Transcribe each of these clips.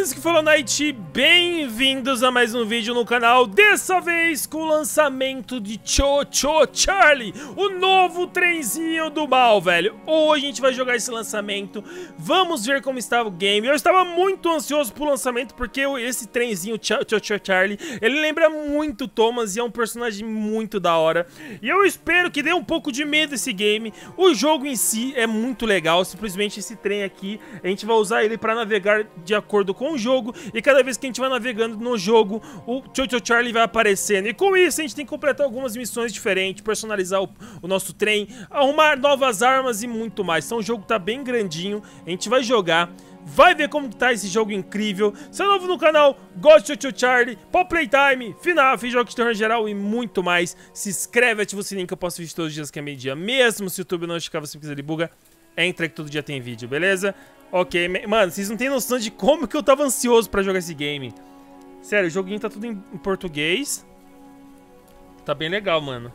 Que falou Night, bem-vindos a mais um vídeo no canal, dessa vez com o lançamento de Cho-Cho Charlie, o novo trenzinho do mal, velho. Hoje a gente vai jogar esse lançamento, vamos ver como estava o game. Eu estava muito ansioso pro lançamento porque esse trenzinho Cho-Cho Charlie, ele lembra muito Thomas e é um personagem muito da hora. E eu espero que dê um pouco de medo esse game. O jogo em si é muito legal, simplesmente esse trem aqui, a gente vai usar ele para navegar de acordo com o jogo, e cada vez que a gente vai navegando no jogo, o Cho-Cho Charlie vai aparecendo, e com isso a gente tem que completar algumas missões diferentes, personalizar o nosso trem, arrumar novas armas e muito mais. Então o jogo tá bem grandinho, a gente vai jogar, vai ver como tá esse jogo incrível. Se é novo no canal, gosta de Cho-Cho Charlie, Pop Playtime, FNAF, jogos de terror em geral e muito mais, se inscreve, ativa o sininho que eu posto vídeo todos os dias que é meio-dia, mesmo se o YouTube não notificar você quiser ele buga, entra que todo dia tem vídeo, beleza? Ok, mano, vocês não têm noção de como que eu tava ansioso pra jogar esse game. Sério, o joguinho tá tudo em português. Tá bem legal, mano.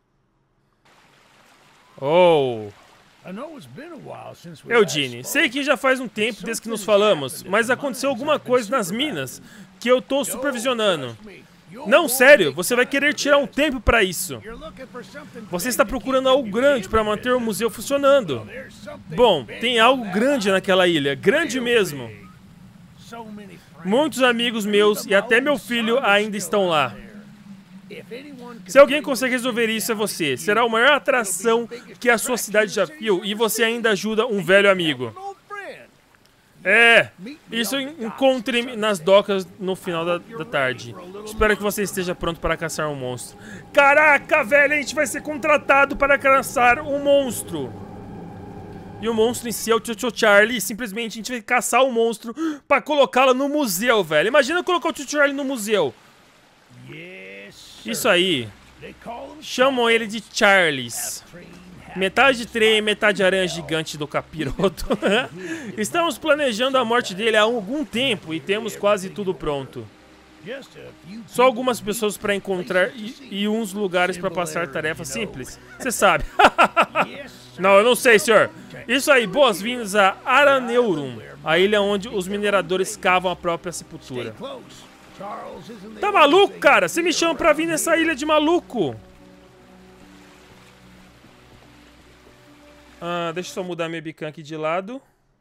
Oh. Eugene, sei que já faz um tempo desde que nos falamos, mas aconteceu alguma coisa nas minas que eu tô supervisionando. Não, sério, você vai querer tirar um tempo pra isso. Você está procurando algo grande para manter o museu funcionando. Bom, tem algo grande naquela ilha, grande mesmo. Muitos amigos meus e até meu filho ainda estão lá. Se alguém consegue resolver isso é você. Será a maior atração que a sua cidade já viu e você ainda ajuda um velho amigo. Isso encontre-me nas docas no final da tarde. Espero que você esteja pronto para caçar um monstro. Caraca, velho, a gente vai ser contratado para caçar um monstro. E o monstro em si é o Cho-Cho Charlie. E simplesmente a gente vai caçar o monstro para colocá-lo no museu, velho. Imagina colocar o Cho-Cho Charlie no museu. Isso aí. Chamam ele de Charles. Metade trem, metade aranha gigante do capiroto. Estamos planejando a morte dele há algum tempo e temos quase tudo pronto. Só algumas pessoas para encontrar e uns lugares para passar tarefas simples. Você sabe. Não, eu não sei, senhor. Isso aí, boas-vindas a Araneurum, a ilha onde os mineradores cavam a própria sepultura. Tá maluco, cara? Você me chama pra vir nessa ilha de maluco? Deixa eu só mudar minha webcam aqui de lado.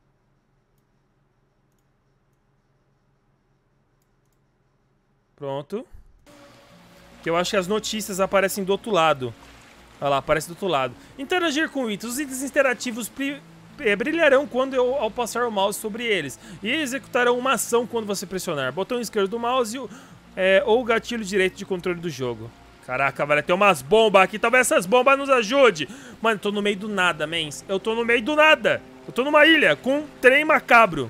Pronto. Que eu acho que as notícias aparecem do outro lado. Olha lá, aparece do outro lado. Interagir com itens. Os itens interativos brilharão quando ao passar o mouse sobre eles. E executarão uma ação quando você pressionar. Botão esquerdo do mouse ou o gatilho direito de controle do jogo. Caraca, velho, tem umas bombas aqui. Talvez essas bombas nos ajudem. Mano, eu tô no meio do nada, mens. Eu tô no meio do nada. Eu tô numa ilha com um trem macabro.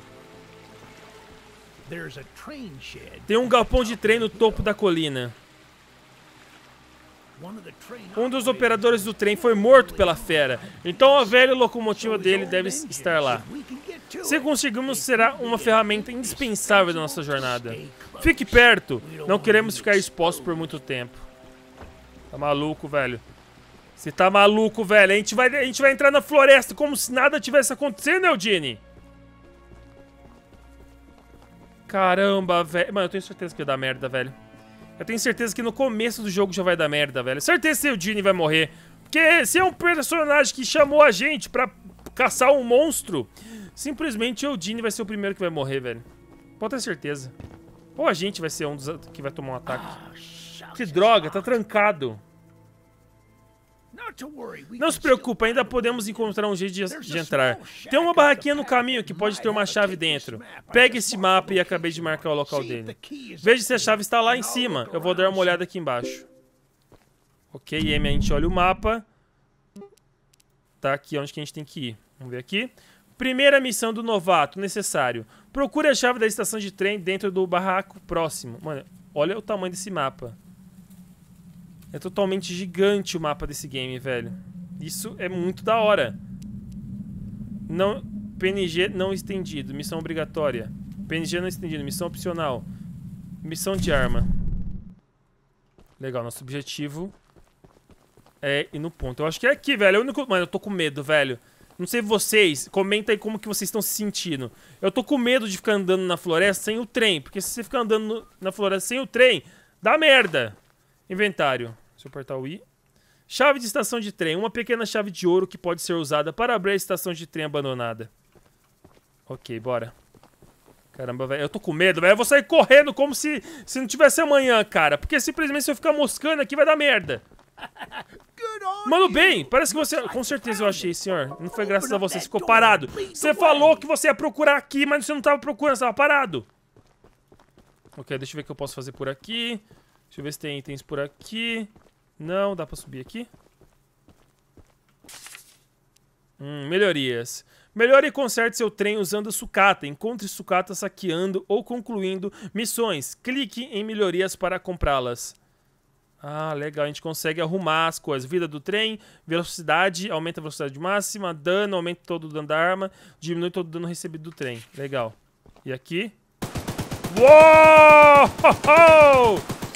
Tem um galpão de trem no topo da colina. Um dos operadores do trem foi morto pela fera. Então a velha locomotiva dele deve estar lá. Se conseguirmos, será uma ferramenta indispensável da nossa jornada. Fique perto. Não queremos ficar expostos por muito tempo. Tá maluco, velho. Você tá maluco, velho. A gente vai entrar na floresta como se nada tivesse acontecendo, Eugene. Caramba, velho. Mano, eu tenho certeza que vai dar merda, velho. Eu tenho certeza que no começo do jogo já vai dar merda, velho. Certeza que o Eugene vai morrer. Porque se é um personagem que chamou a gente pra caçar um monstro, simplesmente o Eugene vai ser o primeiro que vai morrer, velho. Pode ter certeza. Ou a gente vai ser um dos que vai tomar um ataque. Que droga, tá trancado. Não se preocupe, ainda podemos encontrar um jeito de entrar. Tem uma barraquinha no caminho que pode ter uma chave dentro. Pegue esse mapa e acabei de marcar o local dele. Veja se a chave está lá em cima. Eu vou dar uma olhada aqui embaixo. Ok, M, a gente olha o mapa. Tá aqui onde que a gente tem que ir. Vamos ver aqui. Primeira missão do novato, necessário. Procure a chave da estação de trem dentro do barraco próximo. Mano, olha o tamanho desse mapa. É totalmente gigante o mapa desse game, velho. Isso é muito da hora. Não, PNG não estendido. Missão obrigatória. PNG não estendido. Missão opcional. Missão de arma. Legal, nosso objetivo é ir no ponto. Eu acho que é aqui, velho. É o único... Mano, eu tô com medo, velho. Não sei vocês, comenta aí como que vocês estão se sentindo. Eu tô com medo de ficar andando na floresta sem o trem, porque se você ficar andando na floresta sem o trem, dá merda. Inventário. Deixa eu apertar o I. Chave de estação de trem. Uma pequena chave de ouro que pode ser usada para abrir a estação de trem abandonada. Ok, bora. Caramba, velho. Eu tô com medo, velho. Eu vou sair correndo como se não tivesse amanhã, cara. Porque simplesmente se eu ficar moscando aqui vai dar merda. Mano, bem, parece que você... Com certeza eu achei, senhor. Não foi graças a você, você ficou parado. Você falou que você ia procurar aqui, mas você não tava procurando, você tava parado. Ok, deixa eu ver o que eu posso fazer por aqui. Deixa eu ver se tem itens por aqui. Não, dá pra subir aqui. Melhorias. Melhore e conserte seu trem usando sucata. Encontre sucata saqueando ou concluindo missões. Clique em melhorias para comprá-las. Ah, legal. A gente consegue arrumar as coisas. Vida do trem, velocidade, aumenta a velocidade máxima, dano, aumenta todo o dano da arma, diminui todo o dano recebido do trem. Legal. E aqui? Uou!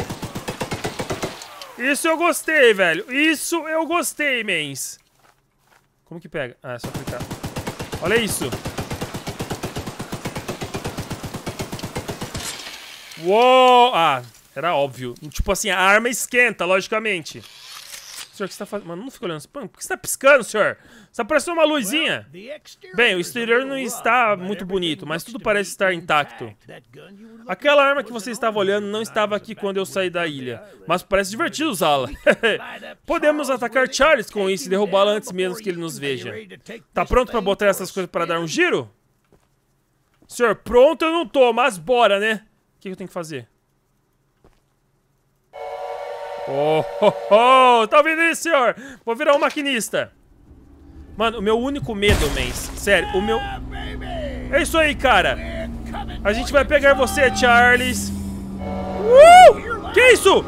Isso eu gostei, velho. Isso eu gostei, mens. Como que pega? Ah, é só clicar. Olha isso. Uou! Ah, era óbvio. Tipo assim, a arma esquenta, logicamente. Senhor, o que você tá fazendo? Mano, não fica olhando. Por que você tá piscando, senhor? Você apareceu uma luzinha. Bem, o exterior não está muito bonito, mas tudo parece estar intacto. Aquela arma que você estava olhando não estava aqui quando eu saí da ilha, mas parece divertido usá-la. Podemos atacar Charles com isso e derrubá-la antes mesmo que ele nos veja. Tá pronto pra botar essas coisas para dar um giro? Senhor, pronto eu não tô, mas bora, né? O que eu tenho que fazer? Tá ouvindo isso, senhor? Vou virar um maquinista. Mano, o meu único medo, mens. Sério, o meu... É isso aí, cara. A gente vai pegar você, Charles. Que isso?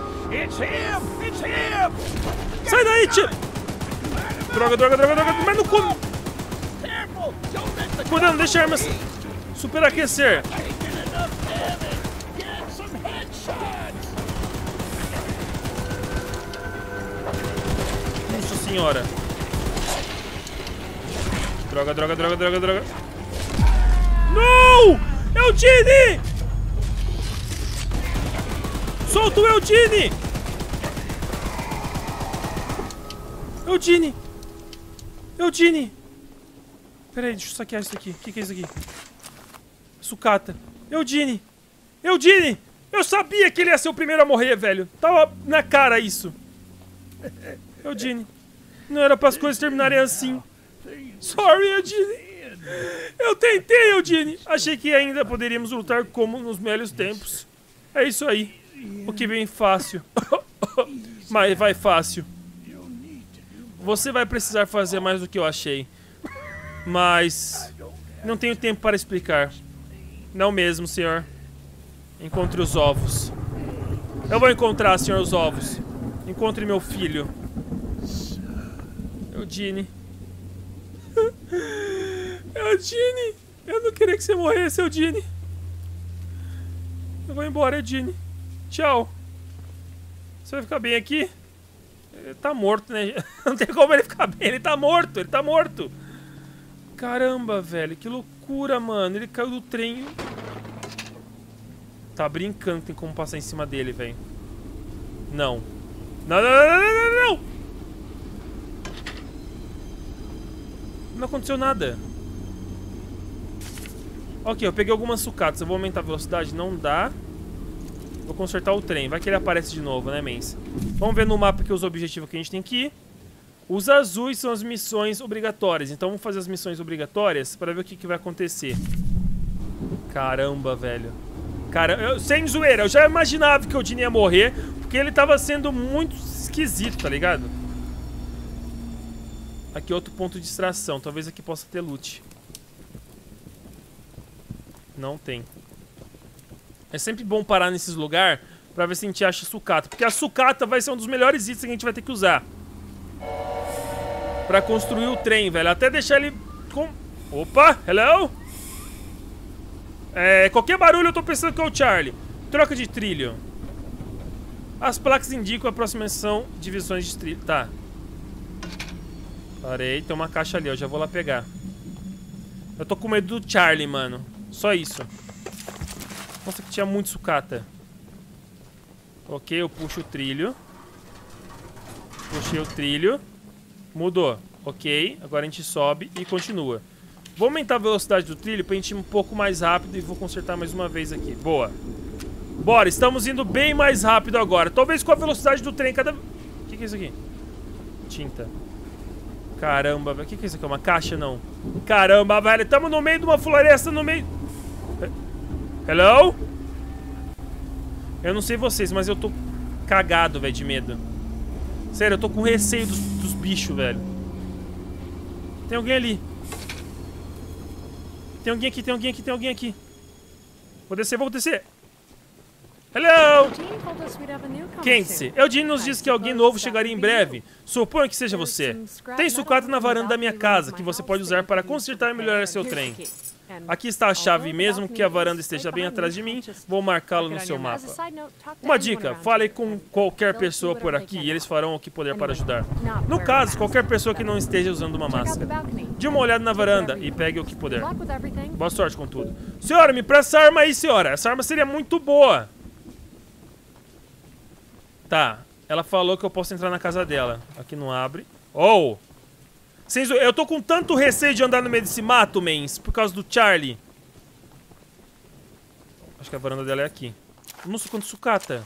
Sai daí, tio. Droga. Mas não come. Cuidado, deixa a arma superaquecer. Nossa senhora. Droga. Não! Eugene! Solta o Eugene! Eugene! Pera aí, deixa eu saquear isso aqui. O que é isso aqui? Sucata. Eugene! Eu sabia que ele ia ser o primeiro a morrer, velho. Tava na cara isso. Eugene. Não era para as coisas terminarem assim. Sorry, Eugene. Eu tentei, Eugene. Achei que ainda poderíamos lutar como nos velhos tempos. É isso aí. O que vem fácil. Mas vai fácil. Você vai precisar fazer mais do que eu achei. Mas... não tenho tempo para explicar. Não mesmo, senhor. Encontre os ovos. Eu vou encontrar, senhor, os ovos. Encontre meu filho. Eugene. Eugene. Eu não queria que você morresse, Eugene. Eu vou embora, Eugene. Tchau. Você vai ficar bem aqui? Ele tá morto, né? Não tem como ele ficar bem. Ele tá morto. Caramba, velho. Que loucura, mano. Ele caiu do trem. Tá brincando que tem como passar em cima dele, velho. Não. Não. Não aconteceu nada. Ok, eu peguei algumas sucatas. Eu vou aumentar a velocidade. Não dá. Vou consertar o trem. Vai que ele aparece de novo, né, mens? Vamos ver no mapa aqui os objetivos que a gente tem que ir. Os azuis são as missões obrigatórias. Então vamos fazer as missões obrigatórias para ver o que vai acontecer. Caramba, velho. Cara, sem zoeira, eu já imaginava que o Eugene ia morrer, porque ele tava sendo muito esquisito, tá ligado? Aqui outro ponto de extração. Talvez aqui possa ter loot. Não tem. É sempre bom parar nesses lugares pra ver se a gente acha sucata. Porque a sucata vai ser um dos melhores itens que a gente vai ter que usar pra construir o trem, velho. Até deixar ele com... Opa, hello? Qualquer barulho eu tô pensando que é o Charlie. Troca de trilho. As placas indicam a aproximação de divisões de trilho. Tá. Parei, tem uma caixa ali, eu já vou lá pegar. Eu tô com medo do Charlie, mano. Só isso. Nossa, que tinha muito sucata. Ok, eu puxo o trilho. Puxei o trilho. Mudou. Ok, agora a gente sobe e continua. Vou aumentar a velocidade do trilho pra gente ir um pouco mais rápido e vou consertar mais uma vez aqui. Boa. Bora, estamos indo bem mais rápido agora. Talvez com a velocidade do trem cada... O que é isso aqui? Tinta. Caramba, velho. O que é isso aqui? Uma caixa, não? Caramba, velho. Estamos no meio de uma floresta, no meio... Hello? Eu não sei vocês, mas eu tô cagado, velho, de medo. Sério, eu tô com receio dos bichos, velho. Tem alguém ali. Tem alguém aqui, tem alguém aqui, tem alguém aqui. Vou descer, vou descer. Hello! Kenzie, Eugene nos disse que alguém novo chegaria em breve. Suponho que seja você. Tem sucata na varanda da minha casa que você pode usar para consertar e melhorar seu trem. Aqui está a chave, mesmo que a varanda esteja bem atrás de mim, vou marcá-lo no seu mapa. Uma dica, fale com qualquer pessoa por aqui e eles farão o que puder para ajudar. No caso, qualquer pessoa que não esteja usando uma máscara. Dê uma olhada na varanda e pegue o que puder. Boa sorte com tudo. Senhora, me presta essa arma aí, senhora. Essa arma seria muito boa. Tá, ela falou que eu posso entrar na casa dela. Aqui não abre. Oh! Eu tô com tanto receio de andar no meio desse mato, mens, por causa do Charlie. Acho que a varanda dela é aqui. Nossa, quanto sucata.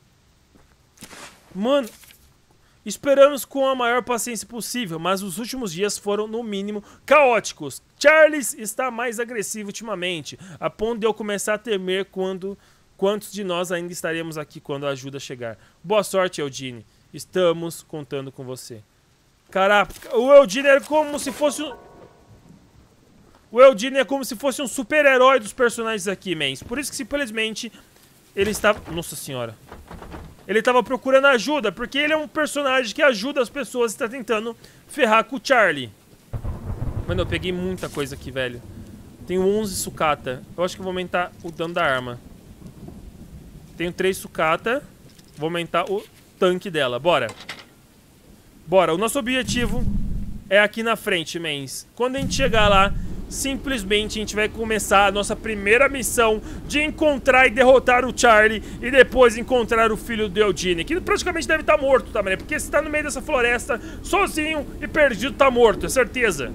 Mano, esperamos com a maior paciência possível, mas os últimos dias foram, no mínimo, caóticos. Charlie está mais agressivo ultimamente, a ponto de eu começar a temer quantos de nós ainda estaremos aqui quando a ajuda chegar. Boa sorte, Eugene. Estamos contando com você. Caraca, o Eugene é como se fosse um... O Eugene é como se fosse um super-herói dos personagens aqui, mens. Por isso que simplesmente ele estava... Nossa senhora. Ele estava procurando ajuda, porque ele é um personagem que ajuda as pessoas e está tentando ferrar com o Charlie. Mano, eu peguei muita coisa aqui, velho. Tenho 11 sucata. Eu acho que vou aumentar o dano da arma. Tenho 3 sucata. Vou aumentar o tanque dela. Bora. Bora, o nosso objetivo é aqui na frente, mens. Quando a gente chegar lá, simplesmente a gente vai começar a nossa primeira missão de encontrar e derrotar o Charlie e depois encontrar o filho do Eugene, que praticamente deve estar morto também, porque se tá no meio dessa floresta, sozinho e perdido, tá morto, é certeza.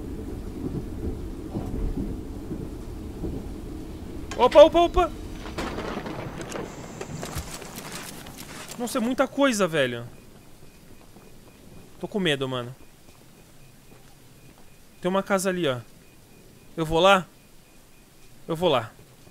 Opa, opa, opa. Nossa, é muita coisa, velho. Tô com medo, mano. Tem uma casa ali, ó. Eu vou lá? Eu vou lá.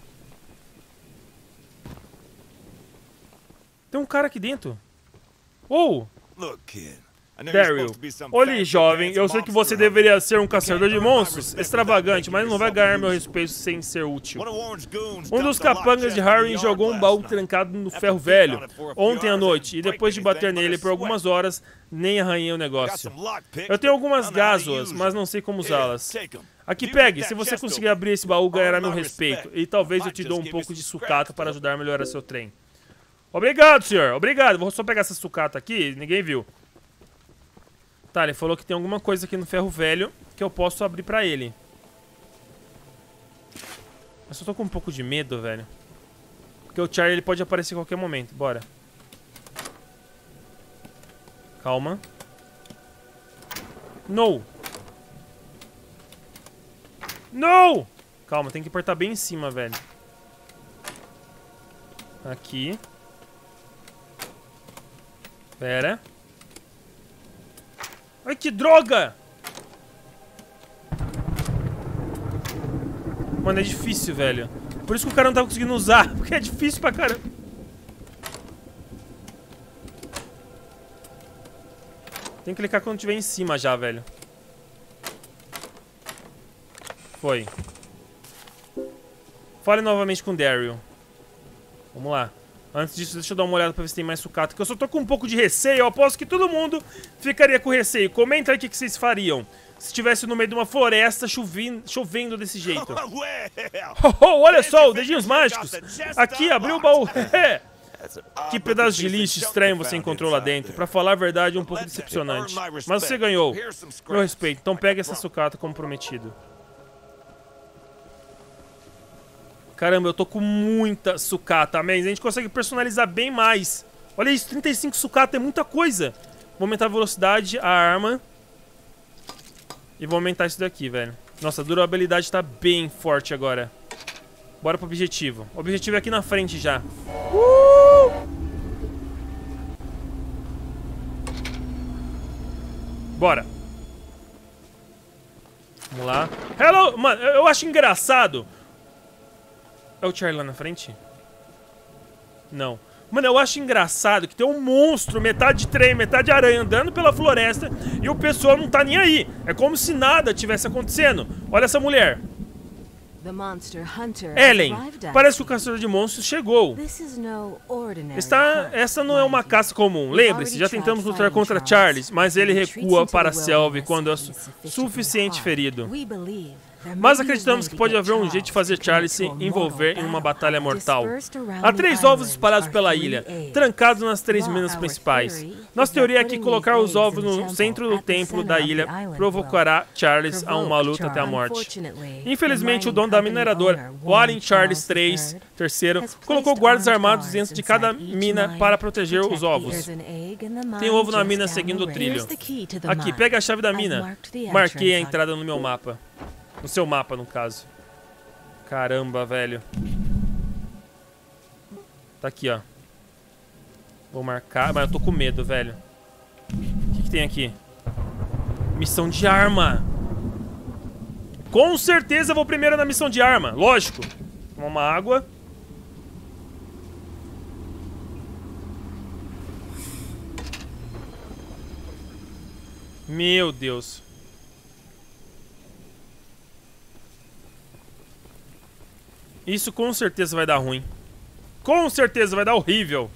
Tem um cara aqui dentro. Oh! Daryl. Olhe, jovem, eu sei que você deveria ser um caçador de monstros extravagante, mas não vai ganhar meu respeito sem ser útil. Um dos capangas de Harry jogou um baú trancado no ferro velho ontem à noite, e depois de bater nele por algumas horas, nem arranhei o negócio. Eu tenho algumas gázulas, mas não sei como usá-las. Aqui, pegue. Se você conseguir abrir esse baú, ganhará meu respeito, e talvez eu te dou um pouco de sucata para ajudar a melhorar seu trem. Obrigado, senhor. Obrigado. Vou só pegar essa sucata aqui, ninguém viu. Tá, ele falou que tem alguma coisa aqui no ferro velho que eu posso abrir pra ele. Eu só tô com um pouco de medo, velho. Porque o Charlie ele pode aparecer a qualquer momento. Bora. Calma. No! No! Calma, tem que apertar bem em cima, velho. Aqui. Pera. Ai, que droga! Mano, é difícil, velho. Por isso que o cara não tá conseguindo usar. Porque é difícil pra caramba. Tem que clicar quando tiver em cima já, velho. Foi. Fale novamente com o Daryl. Vamos lá. Antes disso, deixa eu dar uma olhada pra ver se tem mais sucata. Que eu só tô com um pouco de receio. Eu aposto que todo mundo ficaria com receio. Comenta aí o que vocês fariam se estivesse no meio de uma floresta chovendo desse jeito. Oh, olha só, dedinhos mágicos. Aqui, abriu o baú. Que pedaço de lixo estranho você encontrou lá dentro. Pra falar a verdade, um pouco decepcionante. Mas você ganhou. Meu respeito. Então pegue essa sucata como prometido. Caramba, eu tô com muita sucata, man. A gente consegue personalizar bem mais. Olha isso, 35 sucata é muita coisa. Vou aumentar a velocidade, a arma. E vou aumentar isso daqui, velho. Nossa, a durabilidade tá bem forte agora. Bora pro objetivo. O objetivo é aqui na frente já. Bora. Vamos lá. Hello! Mano, eu acho engraçado. É o Charlie lá na frente? Não. Mano, eu acho engraçado que tem um monstro, metade trem, metade aranha, andando pela floresta e o pessoal não tá nem aí. É como se nada tivesse acontecendo. Olha essa mulher. Ellen, parece que o caçador de monstros chegou. Essa não é uma caça comum. Lembre-se, já tentamos lutar contra Charles, mas ele recua para a selva quando é suficiente ferido. Mas acreditamos que pode haver um jeito de fazer Charlie se envolver em uma batalha mortal. Há 3 ovos espalhados pela ilha, trancados nas 3 minas principais. Nossa teoria é que colocar os ovos no centro do templo da ilha provocará Charles a uma luta até a morte. Infelizmente, o dono da mineradora, Warren Charles III, colocou guardas armados dentro de cada mina para proteger os ovos. Tem ovo na mina seguindo o trilho. Aqui, pega a chave da mina. Marquei a entrada no meu mapa. No seu mapa, no caso. Caramba, velho. Tá aqui, ó. Vou marcar, mas eu tô com medo, velho. O que tem aqui? Missão de arma. Com certeza eu vou primeiro na missão de arma. Lógico. Tomar uma água. Meu Deus. Isso com certeza vai dar ruim. Com certeza vai dar horrível.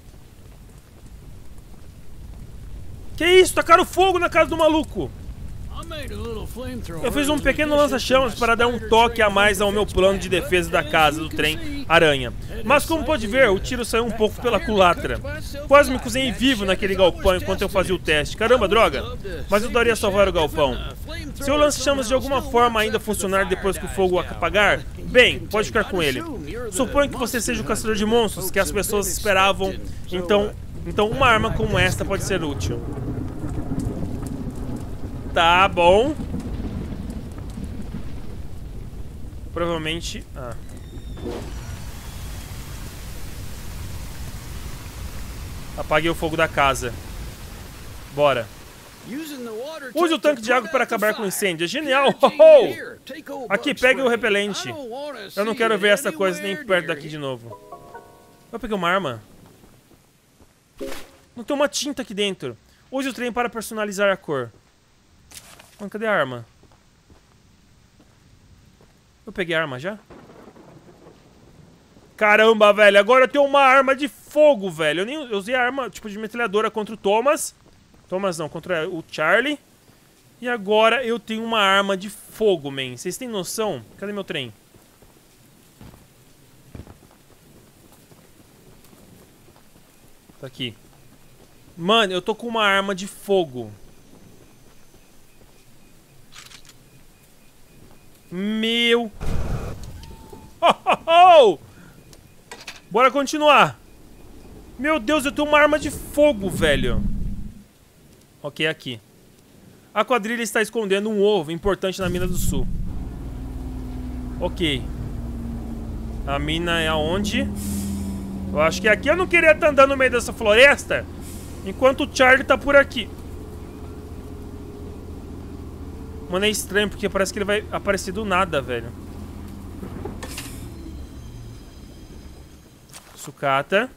Que isso? Tacaram fogo na casa do maluco. Eu fiz um pequeno lança-chamas para dar um toque a mais ao meu plano de defesa da casa do trem aranha. Mas como pode ver, o tiro saiu um pouco pela culatra. Quase me cozinhei vivo naquele galpão enquanto eu fazia o teste. Caramba, droga! Mas eu daria salvar o galpão. Se o lança-chamas de alguma forma ainda funcionar depois que o fogo apagar, bem, pode ficar com ele. Suponho que você seja o caçador de monstros que as pessoas esperavam. Então uma arma como esta pode ser útil. Tá bom. Provavelmente... Apaguei o fogo da casa. Bora. Use o tanque de água para acabar com o incêndio. É genial! Aqui, pegue o repelente. Eu não quero ver essa coisa nem perto daqui de novo. Eu peguei uma arma. Não tem uma tinta aqui dentro. Use o trem para personalizar a cor. Mano, cadê a arma? Eu peguei a arma já? Caramba, velho. Agora eu tenho uma arma de fogo, velho. Eu usei a arma, tipo, de metralhadora contra o Thomas. Thomas não, contra o Charlie. E agora eu tenho uma arma de fogo, man. Vocês têm noção? Cadê meu trem? Tá aqui. Mano, eu tô com uma arma de fogo. Meu... Bora continuar. Meu Deus, eu tenho uma arma de fogo, velho. Ok, aqui. A quadrilha está escondendo um ovo importante na mina do sul. Ok. A mina é aonde? Eu acho que aqui. Eu não queria estar andando no meio dessa floresta enquanto o Charlie tá por aqui. Mano, é estranho porque parece que ele vai aparecer do nada, velho. Sucata.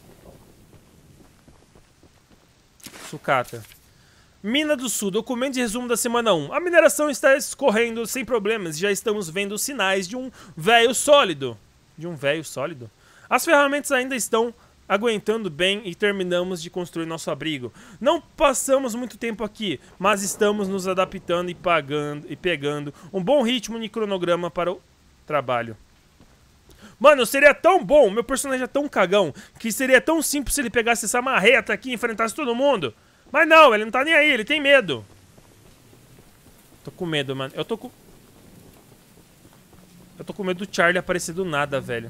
Sucata. Mina do Sul, documento de resumo da semana 1. A mineração está escorrendo sem problemas e já estamos vendo sinais de um véio sólido. De um véio sólido? As ferramentas ainda estão aguentando bem e terminamos de construir nosso abrigo. Não passamos muito tempo aqui, mas estamos nos adaptando e pegando um bom ritmo e cronograma para o trabalho. Mano, seria tão bom, meu personagem é tão cagão, que seria tão simples se ele pegasse essa marreta aqui e enfrentasse todo mundo. Mas não, ele não tá nem aí, ele tem medo. Tô com medo, mano. Eu tô com medo do Charlie aparecer do nada, velho.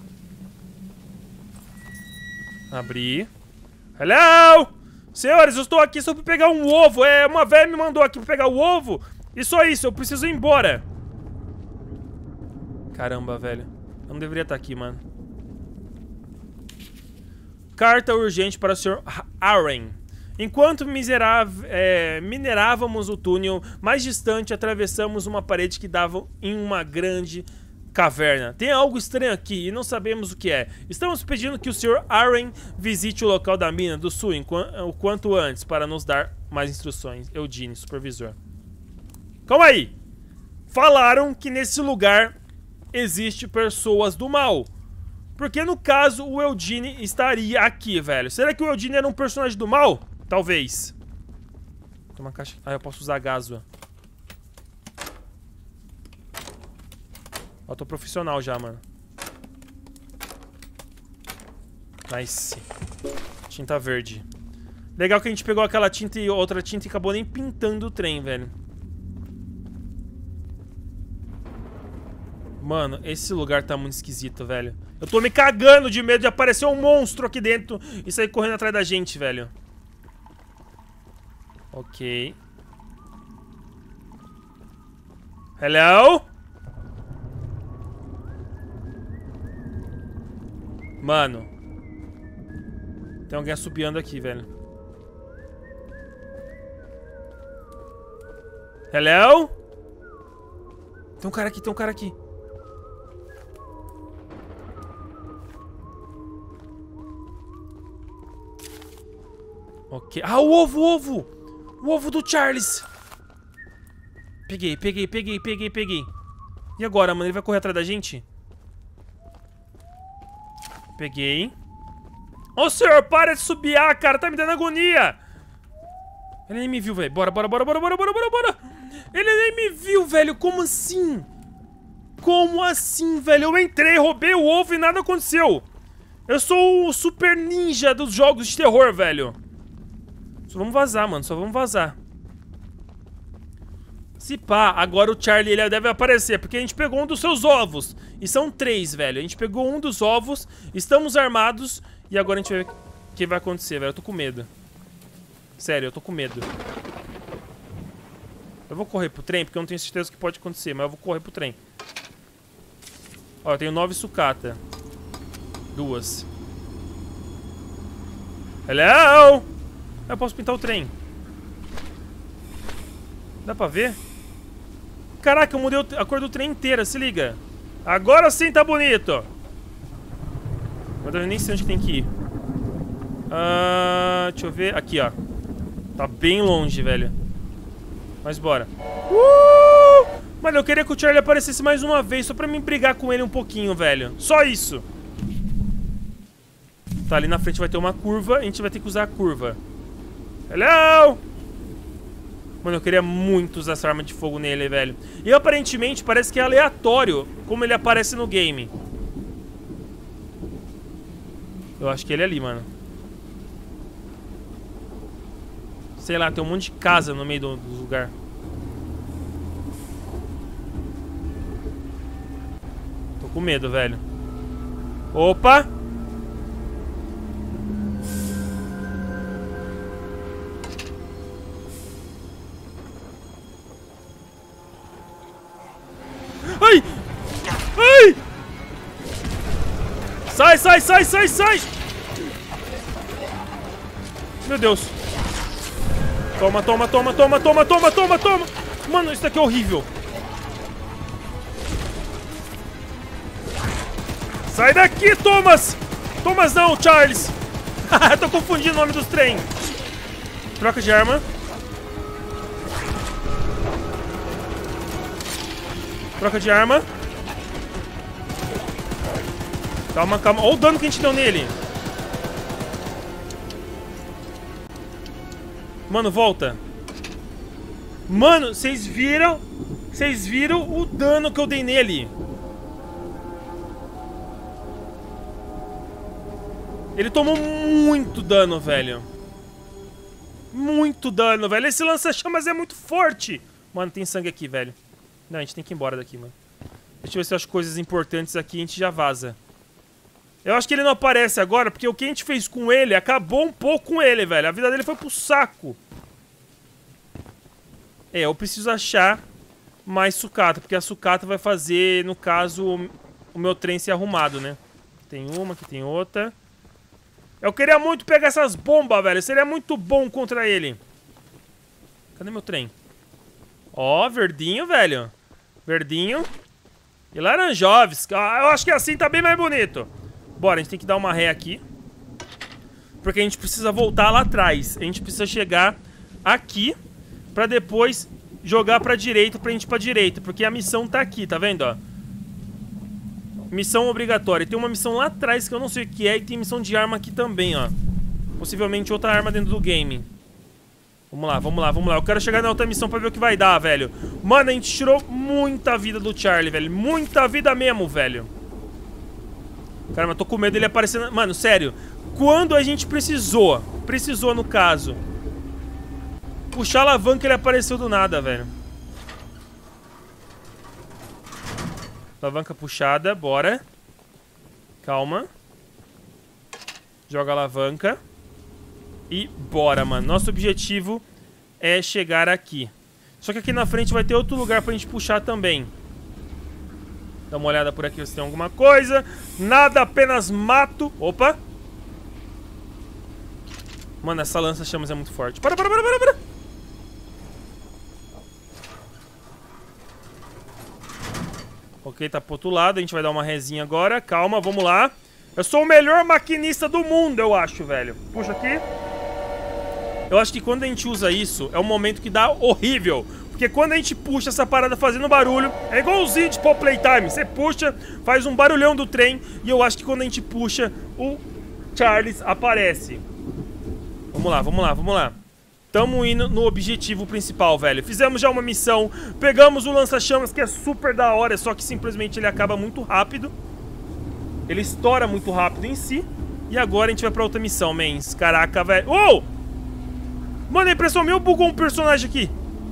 Abrir. Hello! Senhores, eu estou aqui só pra pegar um ovo. Uma velha me mandou aqui pra pegar o ovo. E só isso, eu preciso ir embora. Caramba, velho. Eu não deveria estar aqui, mano. Carta urgente para o Sr. Aren. Enquanto minerávamos o túnel mais distante, atravessamos uma parede que dava em uma grande caverna. Tem algo estranho aqui e não sabemos o que é. Estamos pedindo que o Sr. Aren visite o local da mina do sul o quanto antes para nos dar mais instruções. Eudine, supervisor. Calma aí. Falaram que nesse lugar existe pessoas do mal. Porque no caso o Eudine estaria aqui, velho. Será que o Eudine era um personagem do mal? Talvez. Tem uma caixa... Ah, eu posso usar gás, ó. Ó, tô profissional já, mano. Nice. Tinta verde. Legal que a gente pegou aquela tinta e outra tinta e acabou nem pintando o trem, velho. Mano, esse lugar tá muito esquisito, velho. Eu tô me cagando de medo de aparecer um monstro aqui dentro e sair correndo atrás da gente, velho. Ok. Hello? Mano. Tem alguém assobiando aqui, velho. Hello? Tem um cara aqui, tem um cara aqui. Ok. Ah, o ovo, o ovo! O ovo do Charles! Peguei. E agora, mano? Ele vai correr atrás da gente? Peguei. Ô, senhor, para de subiar, cara. Tá me dando agonia. Ele nem me viu, velho. Bora. Ele nem me viu, velho. Como assim? Como assim, velho? Eu entrei, roubei o ovo e nada aconteceu. Eu sou o super ninja dos jogos de terror, velho. Só vamos vazar, mano. Só vamos vazar. Se pá, agora o Charlie ele deve aparecer, porque a gente pegou um dos seus ovos. E são 3, velho. A gente pegou um dos ovos, estamos armados, e agora a gente vai ver o que vai acontecer, velho. Eu tô com medo. Sério, eu tô com medo. Eu vou correr pro trem, porque eu não tenho certeza do que pode acontecer, mas eu vou correr pro trem. Ó, eu tenho 9 sucata. 2. Hello! Eu posso pintar o trem. Dá pra ver? Caraca, eu mudei a cor do trem inteira, se liga. Agora sim tá bonito. Mas eu nem sei onde tem que ir. Deixa eu ver. Aqui, ó. Tá bem longe, velho. Mas bora. Mano, eu queria que o Charlie aparecesse mais uma vez, só pra me brigar com ele um pouquinho, velho. Só isso. Tá, ali na frente vai ter uma curva. A gente vai ter que usar a curva. Hello! Mano, eu queria muito usar essa arma de fogo nele, velho. E aparentemente parece que é aleatório como ele aparece no game. Eu acho que ele é ali, mano. Sei lá, tem um monte de casa no meio do lugar. Tô com medo, velho. Opa! Ai! Ai! Sai! Meu Deus. Toma. Mano, isso daqui é horrível. Sai daqui, Thomas! Thomas não, Charles. Tô confundindo o nome dos trem. Troca de arma. Troca de arma. Calma. Olha o dano que a gente deu nele. Mano, volta. Mano, vocês viram? Vocês viram o dano que eu dei nele? Ele tomou muito dano, velho. Muito dano, velho. Esse lança-chamas é muito forte. Mano, tem sangue aqui, velho. Não, a gente tem que ir embora daqui, mano. Deixa eu ver se eu acho coisas importantes aqui e a gente já vaza. Eu acho que ele não aparece agora, porque o que a gente fez com ele acabou um pouco com ele, velho. A vida dele foi pro saco. É, eu preciso achar mais sucata, porque a sucata vai fazer, no caso, o meu trem ser arrumado, né? Tem uma, aqui tem outra. Eu queria muito pegar essas bombas, velho. Seria muito bom contra ele. Cadê meu trem? Ó, verdinho, velho. Verdinho. E laranjoves. Eu acho que assim tá bem mais bonito. Bora, a gente tem que dar uma ré aqui. Porque a gente precisa voltar lá atrás. A gente precisa chegar aqui pra depois jogar pra direita, pra gente ir pra direita. Porque a missão tá aqui, tá vendo, ó? Missão obrigatória. Tem uma missão lá atrás que eu não sei o que é. E tem missão de arma aqui também, ó. Possivelmente outra arma dentro do game. Vamos lá, vamos lá, vamos lá. Eu quero chegar na outra missão pra ver o que vai dar, velho. Mano, a gente tirou muita vida do Charlie, velho. Muita vida mesmo, velho. Caramba, eu tô com medo dele aparecer... Mano, sério. Quando a gente precisou no caso, puxar a alavanca, ele apareceu do nada, velho. Alavanca puxada, bora. Calma. Joga a alavanca. E bora, mano. Nosso objetivo é chegar aqui. Só que aqui na frente vai ter outro lugar pra gente puxar também. Dá uma olhada por aqui se tem alguma coisa. Nada, apenas mato. Opa. Mano, essa lança-chamas é muito forte. Para. Ok, tá pro outro lado. A gente vai dar uma resinha agora. Calma, vamos lá. Eu sou o melhor maquinista do mundo, eu acho, velho. Puxa aqui. Eu acho que quando a gente usa isso, é um momento que dá horrível. Porque quando a gente puxa essa parada fazendo barulho, é igualzinho de Pop Playtime. Você puxa, faz um barulhão do trem. E eu acho que quando a gente puxa, o Charles aparece. Vamos lá, vamos lá, vamos lá. Tamo indo no objetivo principal, velho. Fizemos já uma missão. Pegamos o lança-chamas, que é super da hora. Só que simplesmente ele acaba muito rápido. Ele estoura muito rápido em si. E agora a gente vai pra outra missão, mens. Caraca, velho. Oh! Mano, a impressão minha, bugou um personagem aqui.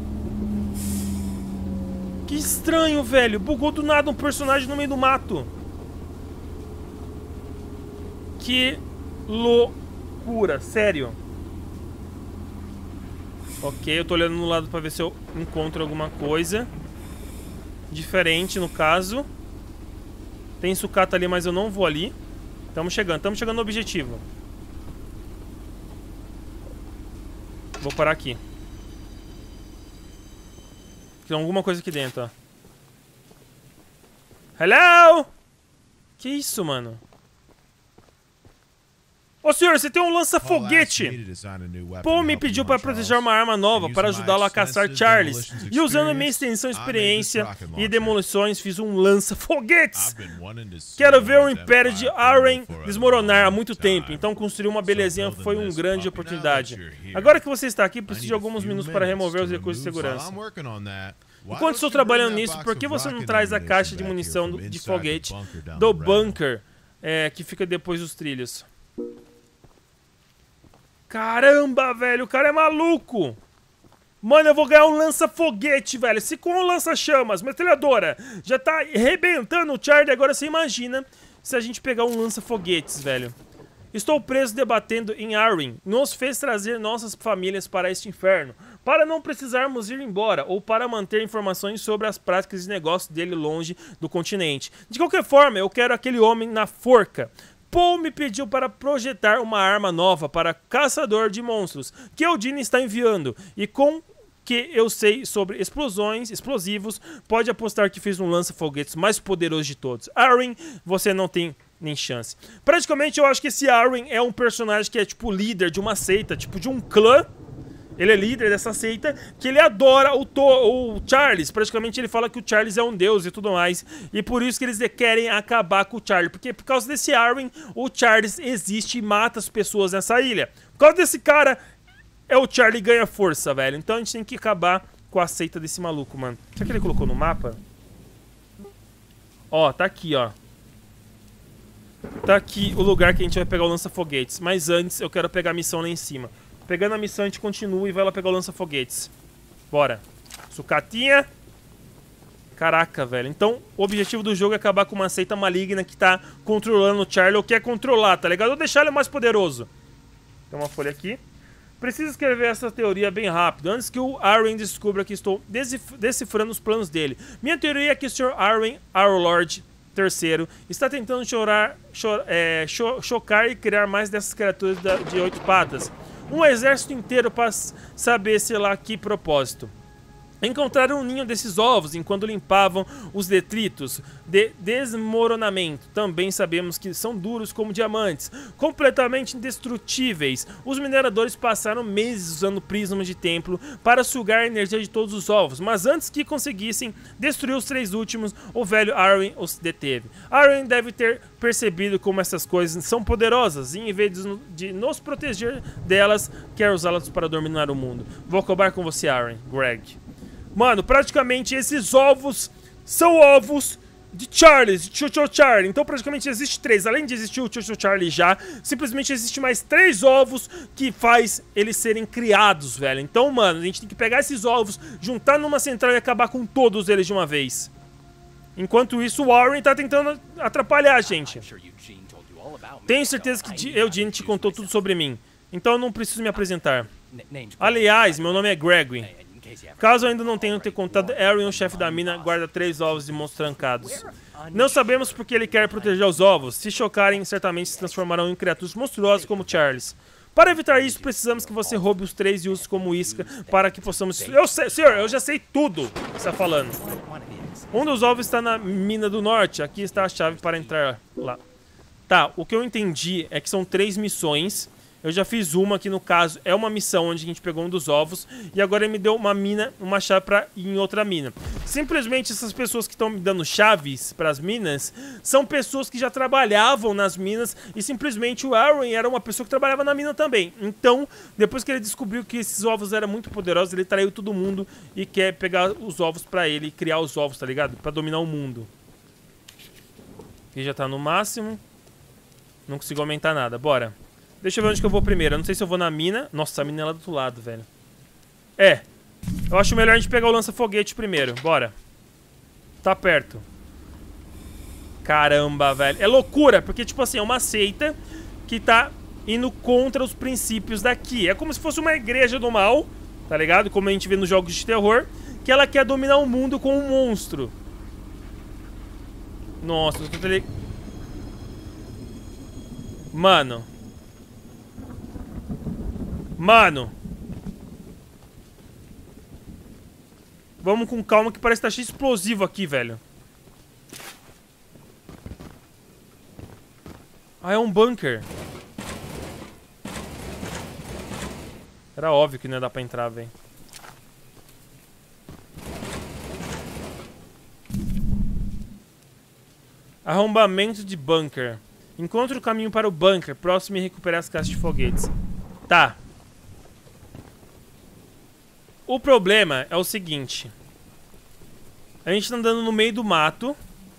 Que estranho, velho. Bugou do nada um personagem no meio do mato. Que loucura, sério. Ok, eu tô olhando no lado pra ver se eu encontro alguma coisa diferente, no caso. Tem sucata ali, mas eu não vou ali. Estamos chegando no objetivo. Vou parar aqui. Tem alguma coisa aqui dentro, ó. Hello? Que isso, mano? Ô senhor, você tem um lança-foguete. Paul me pediu para proteger uma arma nova para ajudá-lo a caçar Charles. E usando minha extensão, experiência e demolições, fiz um lança-foguetes. Quero ver o Império de Arryn desmoronar há muito tempo. Então construir uma belezinha foi uma grande oportunidade. Agora que você está aqui, preciso de alguns minutos para remover os recursos de segurança. Enquanto estou trabalhando nisso, por que você não traz a caixa de munição de foguete do bunker que fica depois dos trilhos? Caramba, velho, o cara é maluco. Mano, eu vou ganhar um lança-foguete, velho. Se com o lança-chamas, metralhadora, já tá arrebentando o Charlie, agora você imagina se a gente pegar um lança-foguetes, velho. Estou preso debatendo em Arryn. Nos fez trazer nossas famílias para este inferno, para não precisarmos ir embora, ou para manter informações sobre as práticas de negócio dele longe do continente. De qualquer forma, eu quero aquele homem na forca. Paul me pediu para projetar uma arma nova para caçador de monstros, que Eudine está enviando, e com que eu sei sobre explosivos, pode apostar que fiz um lança-foguetes mais poderoso de todos. Arryn, você não tem nem chance. Praticamente eu acho que esse Arryn é um personagem que é tipo líder de uma seita, tipo de um clã. Ele é líder dessa seita, que ele adora o Charles. Praticamente ele fala que o Charles é um deus e tudo mais. E por isso que eles querem acabar com o Charles. Porque por causa desse Arryn, o Charles existe e mata as pessoas nessa ilha. Por causa desse cara, o Charlie ganha força, velho. Então a gente tem que acabar com a seita desse maluco, mano. Será que ele colocou no mapa? Ó, tá aqui, ó. Tá aqui o lugar que a gente vai pegar o lança-foguetes. Mas antes eu quero pegar a missão lá em cima. Pegando a missão a gente continua e vai lá pegar o lança-foguetes. Bora. Sucatinha. Caraca, velho. Então o objetivo do jogo é acabar com uma seita maligna que tá controlando o Charlie, ou quer controlar, tá ligado? Ou deixar ele mais poderoso. Tem uma folha aqui. Preciso escrever essa teoria bem rápido, antes que o Arwen descubra que estou decifrando os planos dele. Minha teoria é que o Sr. Arwen, Arlord III, está tentando chocar e criar mais dessas criaturas de 8 patas. Um exército inteiro para saber, sei lá, que propósito. Encontraram um ninho desses ovos enquanto limpavam os detritos de desmoronamento. Também sabemos que são duros como diamantes, completamente indestrutíveis. Os mineradores passaram meses usando prismas de templo para sugar a energia de todos os ovos, mas antes que conseguissem destruir os 3 últimos, o velho Arwen os deteve. Arwen deve ter percebido como essas coisas são poderosas e, em vez de nos proteger delas, quer usá-las para dominar o mundo. Vou acabar com você, Arwen. Greg. Mano, praticamente esses ovos são ovos de Charlie, de Cho-Cho Charlie. Então praticamente existe 3. Além de existir o Cho-Cho Charlie já, simplesmente existe mais 3 ovos que faz eles serem criados, velho. Então, mano, a gente tem que pegar esses ovos, juntar numa central e acabar com todos eles de uma vez. Enquanto isso, o Warren tá tentando atrapalhar a gente. Tenho certeza que Eugene te contou tudo sobre mim. Então eu não preciso me apresentar. Aliás, meu nome é Gregory. Caso ainda não tenham te contado, Arwen, o chefe da mina, guarda 3 ovos de monstros trancados. Não sabemos porque ele quer proteger os ovos. Se chocarem, certamente se transformarão em criaturas monstruosas como Charles. Para evitar isso, precisamos que você roube os 3 e use como isca para que possamos... Eu sei, senhor, eu já sei tudo que você está falando. Um dos ovos está na mina do norte. Aqui está a chave para entrar lá. Tá, o que eu entendi é que são 3 missões. Eu já fiz uma, que no caso é uma missão onde a gente pegou um dos ovos. E agora ele me deu uma mina, uma chave pra ir em outra mina. Simplesmente essas pessoas que estão me dando chaves pras minas são pessoas que já trabalhavam nas minas. E simplesmente o Arwen era uma pessoa que trabalhava na mina também. Então, depois que ele descobriu que esses ovos eram muito poderosos, ele traiu todo mundo e quer pegar os ovos pra ele e criar os ovos, tá ligado? Pra dominar o mundo. Aqui já tá no máximo. Não consigo aumentar nada, bora. Deixa eu ver onde que eu vou primeiro. Eu não sei se eu vou na mina. Nossa, a mina é lá do outro lado, velho. É. Eu acho melhor a gente pegar o lança-foguete primeiro. Bora. Tá perto. Caramba, velho. É loucura, porque, tipo assim, é uma seita que tá indo contra os princípios daqui. É como se fosse uma igreja do mal, tá ligado? Como a gente vê nos jogos de terror, que ela quer dominar o mundo com um monstro. Nossa, eu tô tele... Mano. Vamos com calma que parece que tá cheio de explosivo aqui, velho. Ah, é um bunker. Era óbvio que não ia dar pra entrar, velho. Arrombamento de bunker. Encontre o caminho para o bunker próximo e recupere as caixas de foguetes. Tá. O problema é o seguinte. A gente tá andando no meio do mato.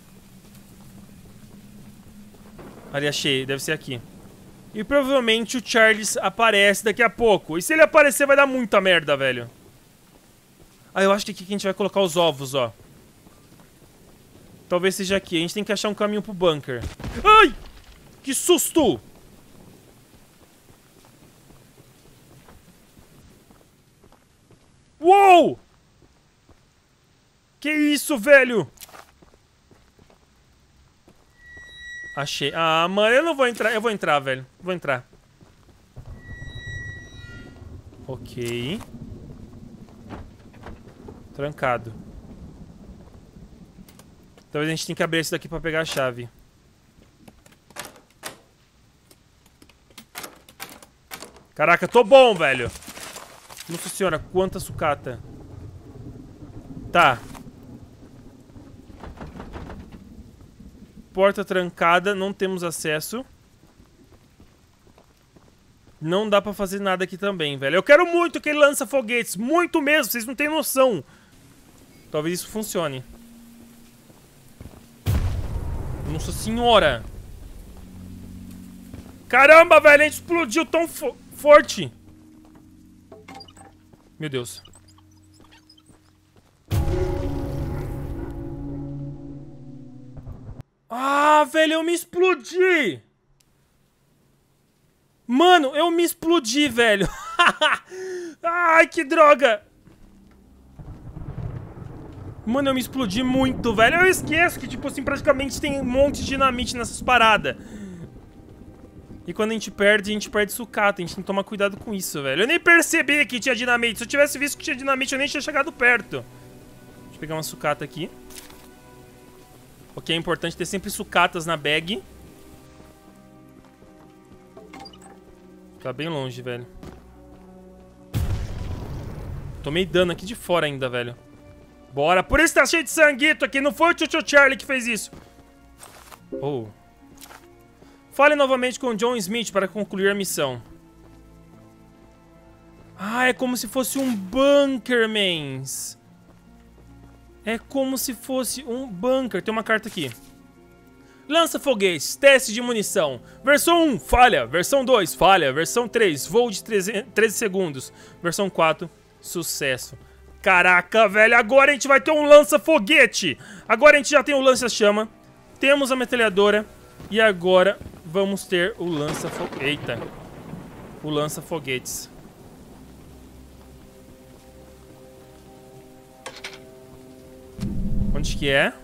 Ali, achei. Deve ser aqui. E provavelmente o Charles aparece daqui a pouco. E se ele aparecer vai dar muita merda, velho. Ah, eu acho que aqui que a gente vai colocar os ovos, ó. Talvez seja aqui. A gente tem que achar um caminho pro bunker. Ai! Que susto! Uou! Que isso, velho? Achei. Ah, mano, eu não vou entrar. Eu vou entrar, velho. Vou entrar. Ok. Trancado. Talvez a gente tenha que abrir esse daqui pra pegar a chave. Caraca, tô bom, velho. Nossa senhora, quanta sucata. Tá. Porta trancada, não temos acesso. Não dá pra fazer nada aqui também, velho. Eu quero muito que ele lança foguetes. Muito mesmo, vocês não têm noção. Talvez isso funcione. Nossa senhora. Caramba, velho, a gente explodiu tão forte. Meu Deus. Ah, velho, eu me explodi. Mano, eu me explodi, velho. Ai, que droga. Mano, eu me explodi muito, velho. Eu esqueço que, tipo assim, praticamente tem um monte de dinamite nessas paradas. E quando a gente perde sucata. A gente tem que tomar cuidado com isso, velho. Eu nem percebi que tinha dinamite. Se eu tivesse visto que tinha dinamite, eu nem tinha chegado perto. Deixa eu pegar uma sucata aqui. Ok, é importante ter sempre sucatas na bag. Tá bem longe, velho. Tomei dano aqui de fora ainda, velho. Bora. Por isso tá cheio de sanguito aqui. Não foi o Tio Charlie que fez isso. Oh. Fale novamente com John Smith para concluir a missão. Ah, é como se fosse um bunker, mens. É como se fosse um bunker. Tem uma carta aqui. Lança foguetes, teste de munição. Versão 1, falha. Versão 2, falha. Versão 3, voo de 13 segundos. Versão 4, sucesso. Caraca, velho, agora a gente vai ter um lança-foguete. Agora a gente já tem o lança-chama. Temos a metralhadora. E agora vamos ter o lança-foguete. Eita. O lança-foguetes. Onde que é?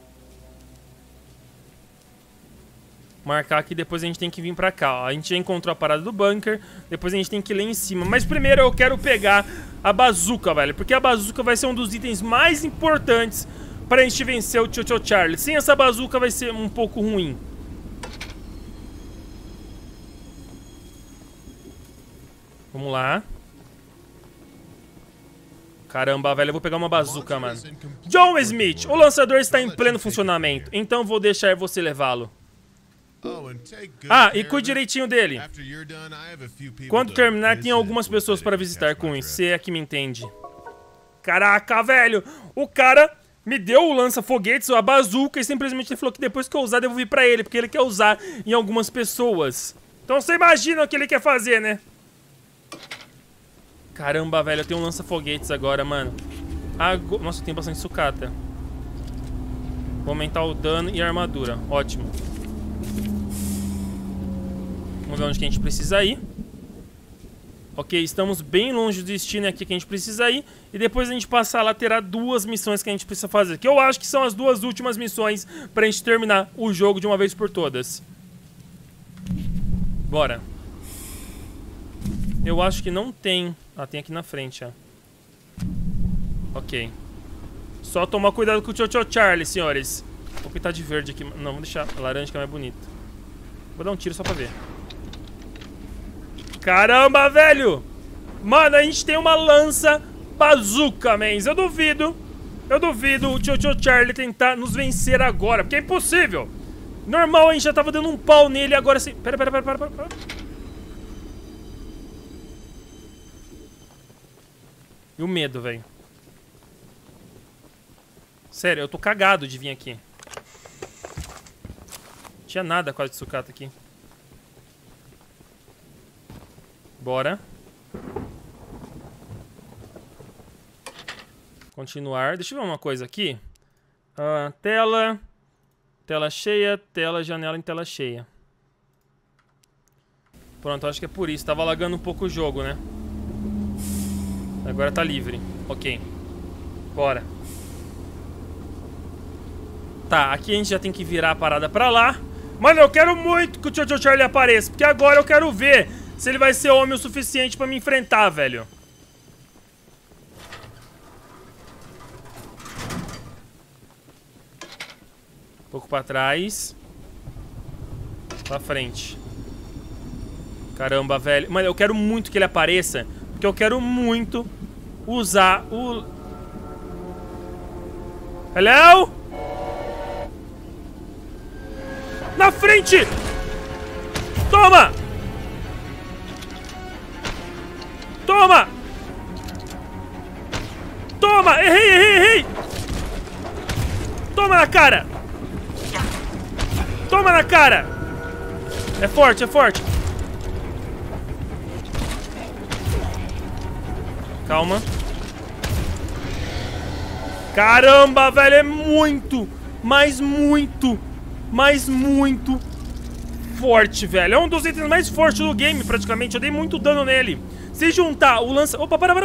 Marcar aqui, depois a gente tem que vir pra cá, ó. A gente já encontrou a parada do bunker. Depois a gente tem que ir lá em cima. Mas primeiro eu quero pegar a bazuca, velho. Porque a bazuca vai ser um dos itens mais importantes pra gente vencer o Tio Charlie. Sem essa bazuca vai ser um pouco ruim. Vamos lá. Caramba, velho, eu vou pegar uma bazuca, mano. John Smith, o lançador está em pleno funcionamento. Então vou deixar você levá-lo. Ah, e cuide direitinho dele. Quando terminar, tem algumas pessoas para visitar com isso. Você é que me entende. Caraca, velho. O cara me deu o lança-foguetes, a bazuca, e simplesmente ele falou que depois que eu usar, eu devo vir pra ele. Porque ele quer usar em algumas pessoas. Então você imagina o que ele quer fazer, né? Caramba, velho, eu tenho um lança-foguetes agora, mano. Nossa, eu tenho bastante sucata. Vou aumentar o dano e a armadura. Ótimo. Vamos ver onde que a gente precisa ir. Ok, estamos bem longe do destino aqui que a gente precisa ir. E depois a gente passar lá, terá duas missões que a gente precisa fazer. Que eu acho que são as duas últimas missões pra gente terminar o jogo de uma vez por todas. Bora. Eu acho que não tem. Ah, tem aqui na frente, ó. Ok. Só tomar cuidado com o Tio Charlie, senhores. Vou pintar de verde aqui. Não, vamos deixar a laranja que é mais bonita. Vou dar um tiro só pra ver. Caramba, velho! Mano, a gente tem uma lança bazuca, mens. Eu duvido o Tio Charlie tentar nos vencer agora, porque é impossível. Normal, a gente já tava dando um pau nele, agora sim. Pera. E o medo, velho. Sério, eu tô cagado de vir aqui. Não tinha nada quase de sucata aqui. Bora. Continuar. Deixa eu ver uma coisa aqui. Tela. Tela cheia, tela, janela em tela cheia. Pronto, acho que é por isso. Tava lagando um pouco o jogo, né? Agora tá livre. Ok. Bora. Tá, aqui a gente já tem que virar a parada pra lá. Mano, eu quero muito que o Tio Charlie apareça, porque agora eu quero ver se ele vai ser homem o suficiente pra me enfrentar, velho. Um pouco pra trás. Pra frente. Caramba, velho. Mano, eu quero muito que ele apareça, porque eu quero muito usar o... Hello? Na frente! Toma! Toma! Toma! Errei! Toma na cara! Toma na cara! É forte. Calma. Caramba, velho, é muito, mas muito forte, velho. É um dos itens mais fortes do game, praticamente. Eu dei muito dano nele. Se juntar o lança... Opa, para.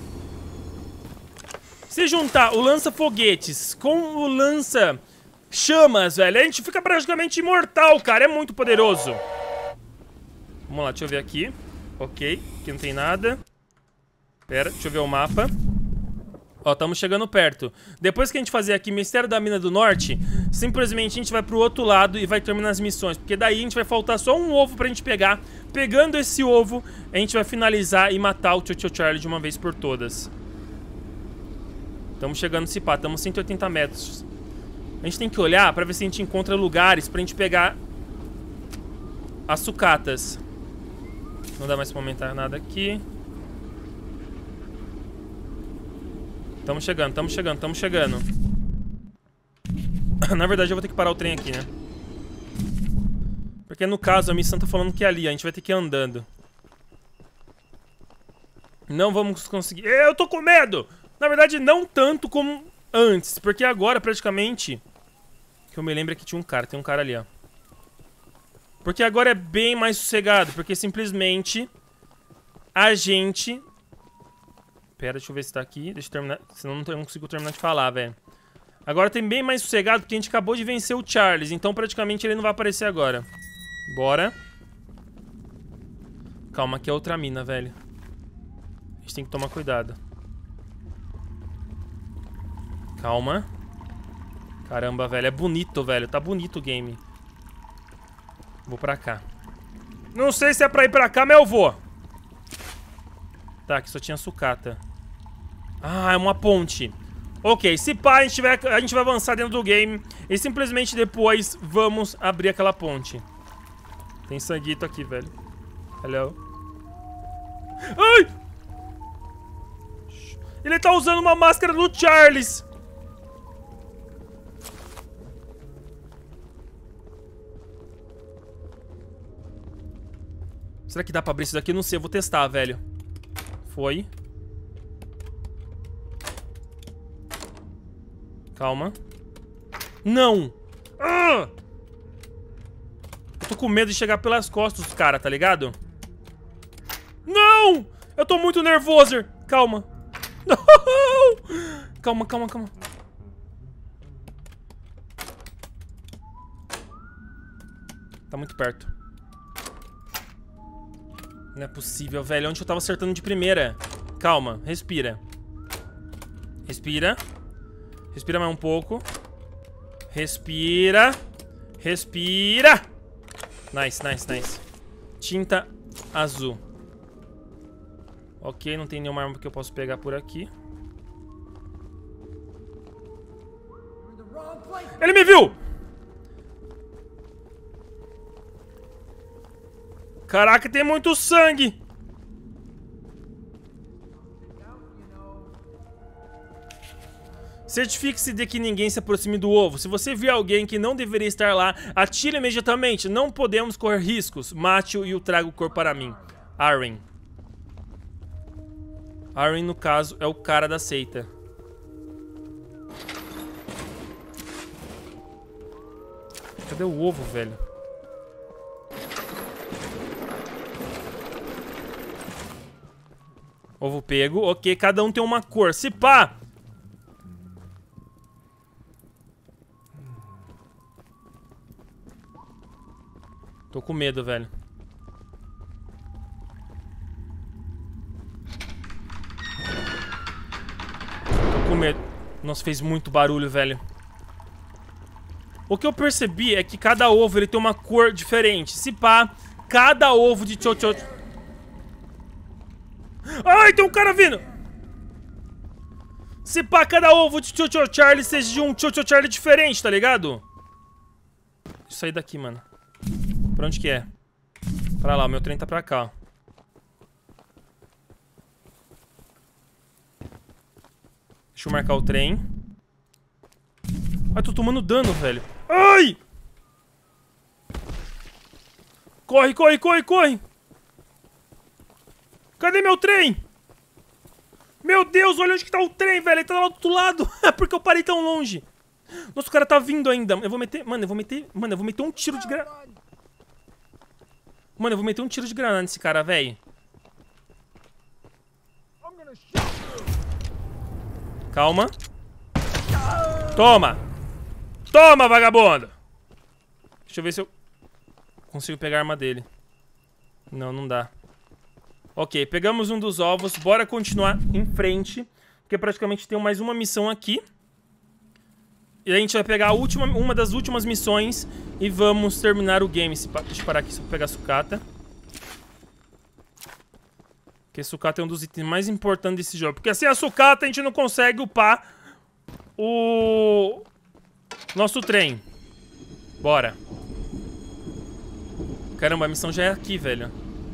Se juntar o lança-foguetes com o lança-chamas, velho, a gente fica praticamente imortal, cara. É muito poderoso. Vamos lá, deixa eu ver aqui. Ok, aqui não tem nada. Pera, deixa eu ver o mapa. Ó, estamos chegando perto. Depois que a gente fazer aqui Mistério da Mina do Norte, simplesmente a gente vai pro outro lado e vai terminar as missões. Porque daí a gente vai faltar só um ovo pra gente pegar. Pegando esse ovo, a gente vai finalizar e matar o Cho-Cho Charlie de uma vez por todas. Estamos chegando nesse pá, estamos 180 metros. A gente tem que olhar pra ver se a gente encontra lugares pra gente pegar as sucatas. Não dá mais pra aumentar nada aqui. Estamos chegando. Na verdade eu vou ter que parar o trem aqui, né? Porque no caso a missão tá falando que é ali, a gente vai ter que ir andando. Não vamos conseguir... Eu tô com medo! Na verdade não tanto como antes, porque agora praticamente... Que eu me lembro que tinha um cara, tem um cara ali, ó. Porque agora é bem mais sossegado, porque simplesmente a gente... Pera, deixa eu ver se tá aqui. Deixa eu terminar. Senão eu não consigo terminar de falar, velho. Agora tem bem mais sossegado porque a gente acabou de vencer o Charles. Então praticamente ele não vai aparecer agora. Bora. Calma, aqui é outra mina, velho. A gente tem que tomar cuidado. Calma. Caramba, velho. É bonito, velho. Tá bonito o game. Vou pra cá. Não sei se é pra ir pra cá, mas eu vou. Tá, aqui só tinha sucata. Ah, é uma ponte. Ok, se pá, a gente vai avançar dentro do game e simplesmente depois vamos abrir aquela ponte. Tem sanguito aqui, velho. Hello. Ai! Ele tá usando uma máscara do Charles. Será que dá pra abrir isso daqui? Não sei, eu vou testar, velho. Foi. Calma. Não! Ah! Eu tô com medo de chegar pelas costas dos caras, tá ligado? Não! Eu tô muito nervoso. Calma. Não! Calma. Tá muito perto. Não é possível, velho. Onde eu tava acertando de primeira? Calma, respira. Respira. Respira mais um pouco. Respira. Nice. Tinta azul. Ok, não tem nenhuma arma que eu posso pegar por aqui. Ele me viu! Caraca, tem muito sangue! Certifique-se de que ninguém se aproxime do ovo. Se você vir alguém que não deveria estar lá, atire imediatamente. Não podemos correr riscos. Mate-o e o traga o corpo para mim. Aren. Aren, no caso, é o cara da seita. Cadê o ovo, velho? Ovo pego. Ok, cada um tem uma cor. Se pá! Tô com medo, velho. Tô com medo. Nossa, fez muito barulho, velho. O que eu percebi é que cada ovo ele tem uma cor diferente. Se pá, cada ovo de Cho-Cho... Ai, tem um cara vindo! Se pá, cada ovo de Cho-Cho Charlie seja de um Cho-Cho Charlie diferente, tá ligado? Deixa eu sair daqui, mano. Pra onde que é? Pra lá, o meu trem tá pra cá, ó. Deixa eu marcar o trem. Ai, tô tomando dano, velho. Ai! Corre! Cadê meu trem? Meu Deus, olha onde que tá o trem, velho. Ele tá lá do outro lado. É porque eu parei tão longe. Nossa, o cara tá vindo ainda. Eu vou meter... Mano, eu vou meter um tiro de granada. Mano, eu vou meter um tiro de granada nesse cara, velho. Calma. Toma. Toma, vagabundo. Deixa eu ver se eu consigo pegar a arma dele. Não, não dá. Ok, pegamos um dos ovos. Bora continuar em frente. Porque praticamente tem mais uma missão aqui. E a gente vai pegar a última, uma das últimas missões. E vamos terminar o game. Deixa eu parar aqui só pra pegar a sucata. Porque a sucata é um dos itens mais importantes desse jogo. Porque sem a sucata a gente não consegue upar o nosso trem. Bora. Caramba, a missão já é aqui, velho.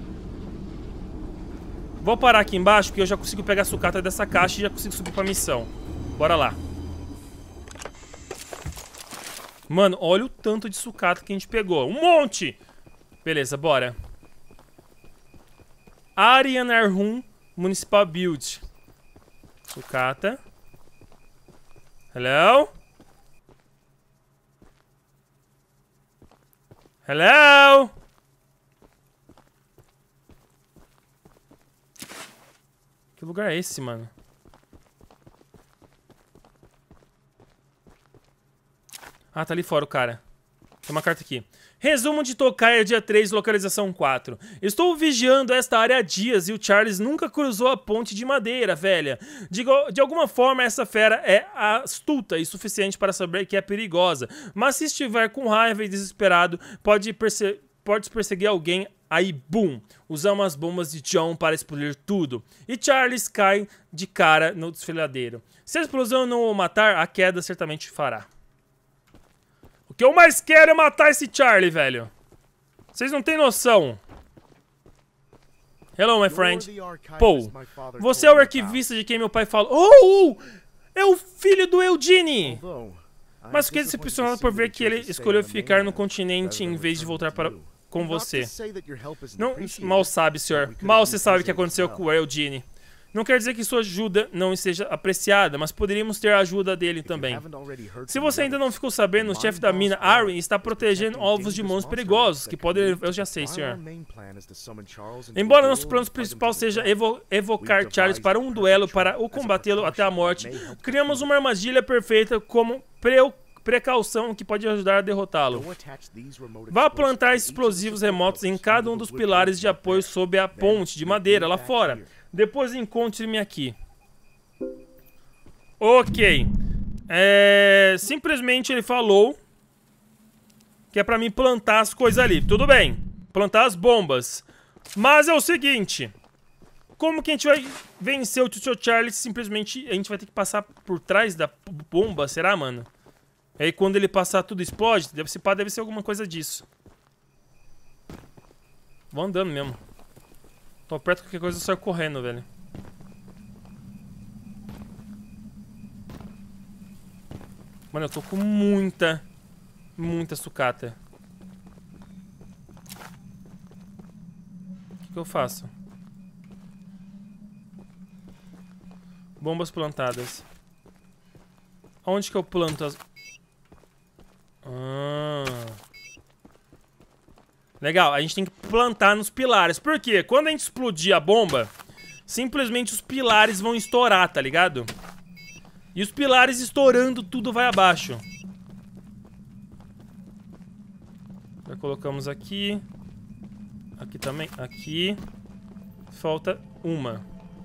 Vou parar aqui embaixo, porque eu já consigo pegar a sucata dessa caixa e já consigo subir pra missão. Bora lá. Mano, olha o tanto de sucata que a gente pegou. Um monte! Beleza, bora. Arianarhum Municipal Build. Sucata. Hello? Hello? Que lugar é esse, mano? Ah, tá ali fora o cara. Tem uma carta aqui. Resumo de Tocaia, dia 3, localização 4. Estou vigiando esta área há dias e o Charles nunca cruzou a ponte de madeira, velha. De alguma forma, essa fera é astuta e suficiente para saber que é perigosa. Mas se estiver com raiva e desesperado, pode perseguir alguém. Aí, boom, usamos as bombas de John para explodir tudo. E Charles cai de cara no desfiladeiro. Se a explosão não o matar, a queda certamente fará. O que eu mais quero é matar esse Charlie, velho. Vocês não têm noção. Hello, my friend. Paul, você é o arquivista de quem meu pai falou. Oh! É o filho do Eugene! Mas fiquei decepcionado por ver que ele escolheu ficar no continente em vez de voltar com você. Não, mal sabe, senhor. Mal você sabe o que aconteceu com o Eugene. Não quer dizer que sua ajuda não esteja apreciada, mas poderíamos ter a ajuda dele também. Se você ainda não ficou sabendo, o chefe da mina, Aaron, está protegendo ovos de monstros perigosos, que podem... Eu já sei, senhor. Embora nosso plano principal seja evocar Charles para um duelo para o combatê-lo até a morte, criamos uma armadilha perfeita como precaução que pode ajudar a derrotá-lo. Vá plantar explosivos remotos em cada um dos pilares de apoio sob a ponte de madeira lá fora. Depois encontre-me aqui. Ok. Simplesmente ele falou que é pra mim plantar as coisas ali. Tudo bem. Plantar as bombas. Mas é o seguinte. Como que a gente vai vencer o Tio Charlie? Simplesmente a gente vai ter que passar por trás da bomba, será, mano? Aí quando ele passar tudo explode? Deve ser alguma coisa disso. Vou andando mesmo. Tô perto, qualquer coisa eu saio correndo, velho. Mano, eu tô com muita sucata. O que eu faço? Bombas plantadas. Onde que eu planto as... Legal, a gente tem que plantar nos pilares. Por quê? Quando a gente explodir a bomba, simplesmente os pilares vão estourar, tá ligado? E os pilares estourando, tudo vai abaixo. Já colocamos aqui. Aqui também. Aqui. Falta uma.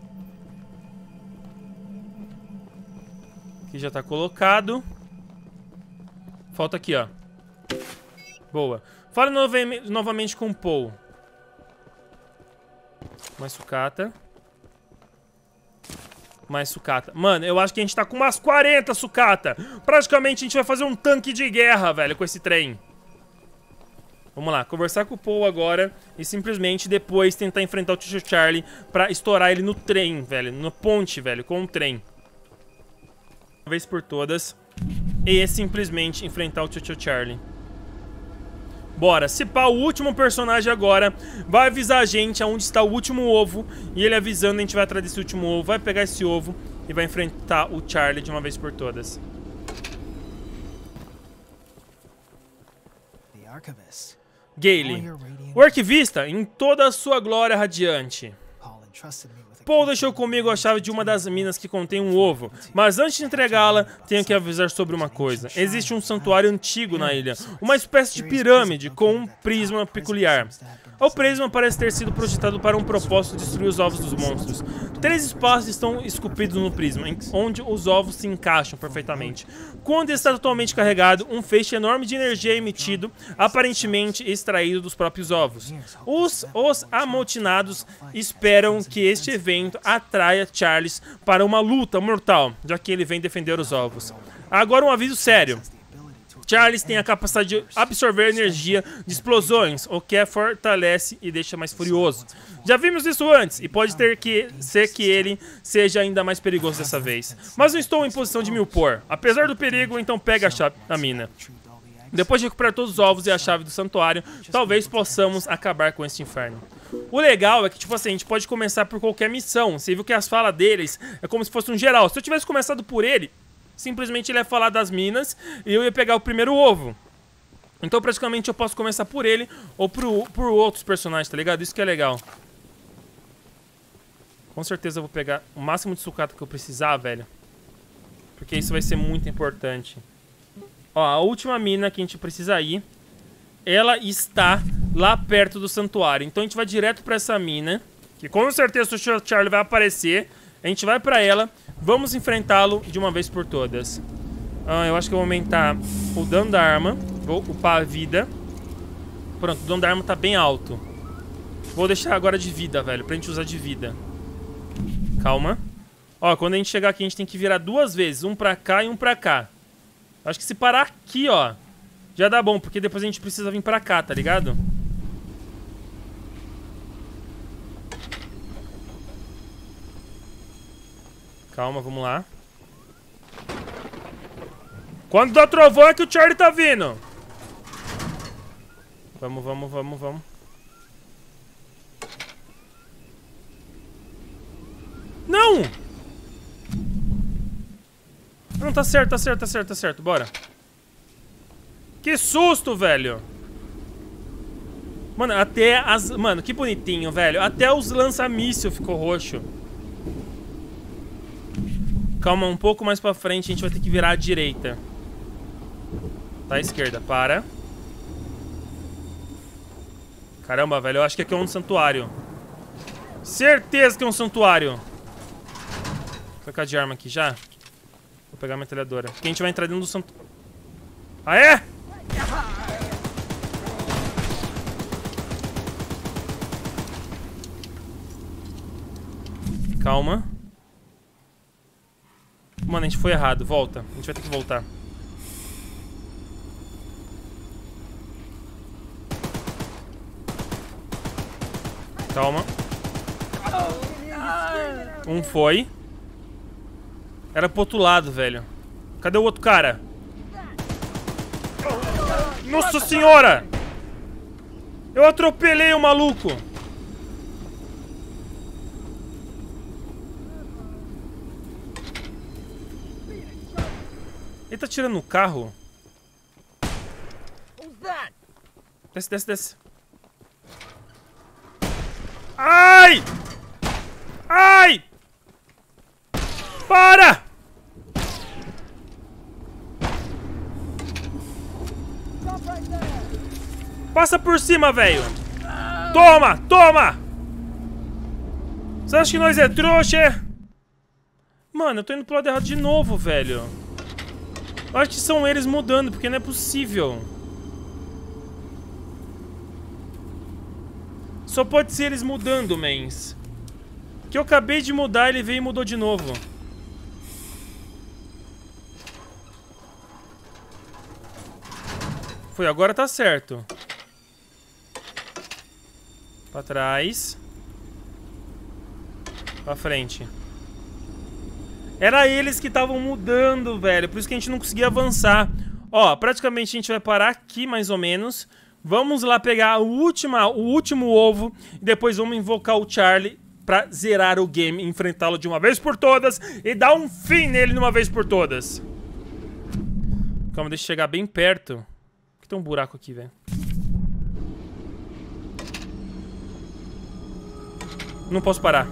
Aqui já tá colocado. Falta aqui, ó. Boa. Fala novamente com o Paul. Mais sucata. Mais sucata. Mano, eu acho que a gente tá com umas 40 sucata. Praticamente a gente vai fazer um tanque de guerra, velho, com esse trem. Vamos lá, conversar com o Paul agora. E simplesmente depois tentar enfrentar o Tio Charlie pra estourar ele no trem, velho. No ponte, velho, com o trem. Uma vez por todas. E simplesmente enfrentar o Tio Charlie. Bora, se pá, o último personagem agora vai avisar a gente aonde está o último ovo. E ele avisando, a gente vai atrás desse último ovo, vai pegar esse ovo e vai enfrentar o Charlie de uma vez por todas. Gale, o arquivista em toda a sua glória radiante. Paul deixou comigo a chave de uma das minas que contém um ovo, mas antes de entregá-la, tenho que avisar sobre uma coisa. Existe um santuário antigo na ilha, uma espécie de pirâmide com um prisma peculiar. O prisma parece ter sido projetado para um propósito: destruir os ovos dos monstros. 3 espaços estão esculpidos no prisma, onde os ovos se encaixam perfeitamente. Quando está totalmente carregado, um feixe enorme de energia é emitido, aparentemente extraído dos próprios ovos. Os amotinados esperam que este evento atraia Charles para uma luta mortal, já que ele vem defender os ovos. Agora um aviso sério. Charles tem a capacidade de absorver energia de explosões, o que fortalece e deixa mais furioso. Já vimos isso antes, e pode ser que ele seja ainda mais perigoso dessa vez. Mas não estou em posição de me opor. Apesar do perigo, então pega a chave da mina. Depois de recuperar todos os ovos e a chave do santuário, talvez possamos acabar com este inferno. O legal é que, tipo assim, a gente pode começar por qualquer missão. Você viu que as falas deles é como se fosse um geral. Se eu tivesse começado por ele, simplesmente ele ia falar das minas e eu ia pegar o primeiro ovo. Então praticamente eu posso começar por ele ou por outros personagens, tá ligado? Isso que é legal. Com certeza eu vou pegar o máximo de sucata que eu precisar, velho. Porque isso vai ser muito importante. Ó, a última mina que a gente precisa ir, ela está lá perto do santuário. Então a gente vai direto pra essa mina, que com certeza o Charlie vai aparecer. A gente vai pra ela. Vamos enfrentá-lo de uma vez por todas. Eu acho que eu vou aumentar o dano da arma. Vou upar a vida. Pronto, o dano da arma tá bem alto. Vou deixar agora de vida, velho, pra gente usar de vida. Calma. Ó, quando a gente chegar aqui, a gente tem que virar 2 vezes. Um pra cá e um pra cá. Acho que se parar aqui, ó, já dá bom, porque depois a gente precisa vir pra cá, tá ligado? Calma, vamos lá. Quando dá trovão é que o Charlie tá vindo. Vamos. Não! Não, tá certo. Bora. Que susto, velho. Mano, até as... Mano, que bonitinho, velho. Até os lança-míssil ficou roxo. Calma, um pouco mais pra frente a gente vai ter que virar à direita. Tá à esquerda, para. Caramba, velho, eu acho que aqui é um santuário. Certeza que é um santuário. Vou trocar de arma aqui já. Vou pegar a metralhadora. Porque a gente vai entrar dentro do santuário. Ah, é? Calma. Mano, a gente foi errado. Volta. A gente vai ter que voltar. Calma. Um foi. Era pro outro lado, velho. Cadê o outro cara? Nossa senhora! Eu atropelei o maluco. Ele tá tirando no carro? Desce. Ai! Ai! Para! Passa por cima, velho! Toma! Você acha que nós é trouxa? Mano, eu tô indo pro lado errado de novo, velho. Eu acho que são eles mudando, porque não é possível. Só pode ser eles mudando, mens. Que eu acabei de mudar, ele veio e mudou de novo. Foi, agora tá certo. Pra trás. Pra frente. Era eles que estavam mudando, velho. Por isso que a gente não conseguia avançar. Ó, praticamente a gente vai parar aqui, mais ou menos. Vamos lá pegar o último ovo e depois vamos invocar o Charlie pra zerar o game, enfrentá-lo de uma vez por todas e dar um fim nele de uma vez por todas. Calma, deixa eu chegar bem perto. Por que tem um buraco aqui, velho? Não posso parar.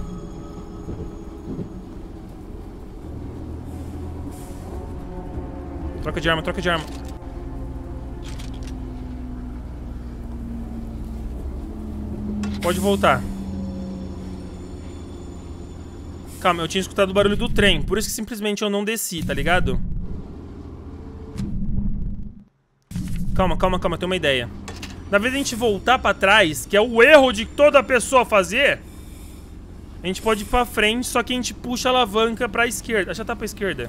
Troca de arma, troca de arma. Pode voltar. Calma, eu tinha escutado o barulho do trem. Por isso que simplesmente eu não desci, tá ligado? Calma, calma, calma, eu tenho uma ideia. Na vez de a gente voltar pra trás, que é o erro de toda pessoa fazer, a gente pode ir pra frente, só que a gente puxa a alavanca pra esquerda. Já tá pra esquerda.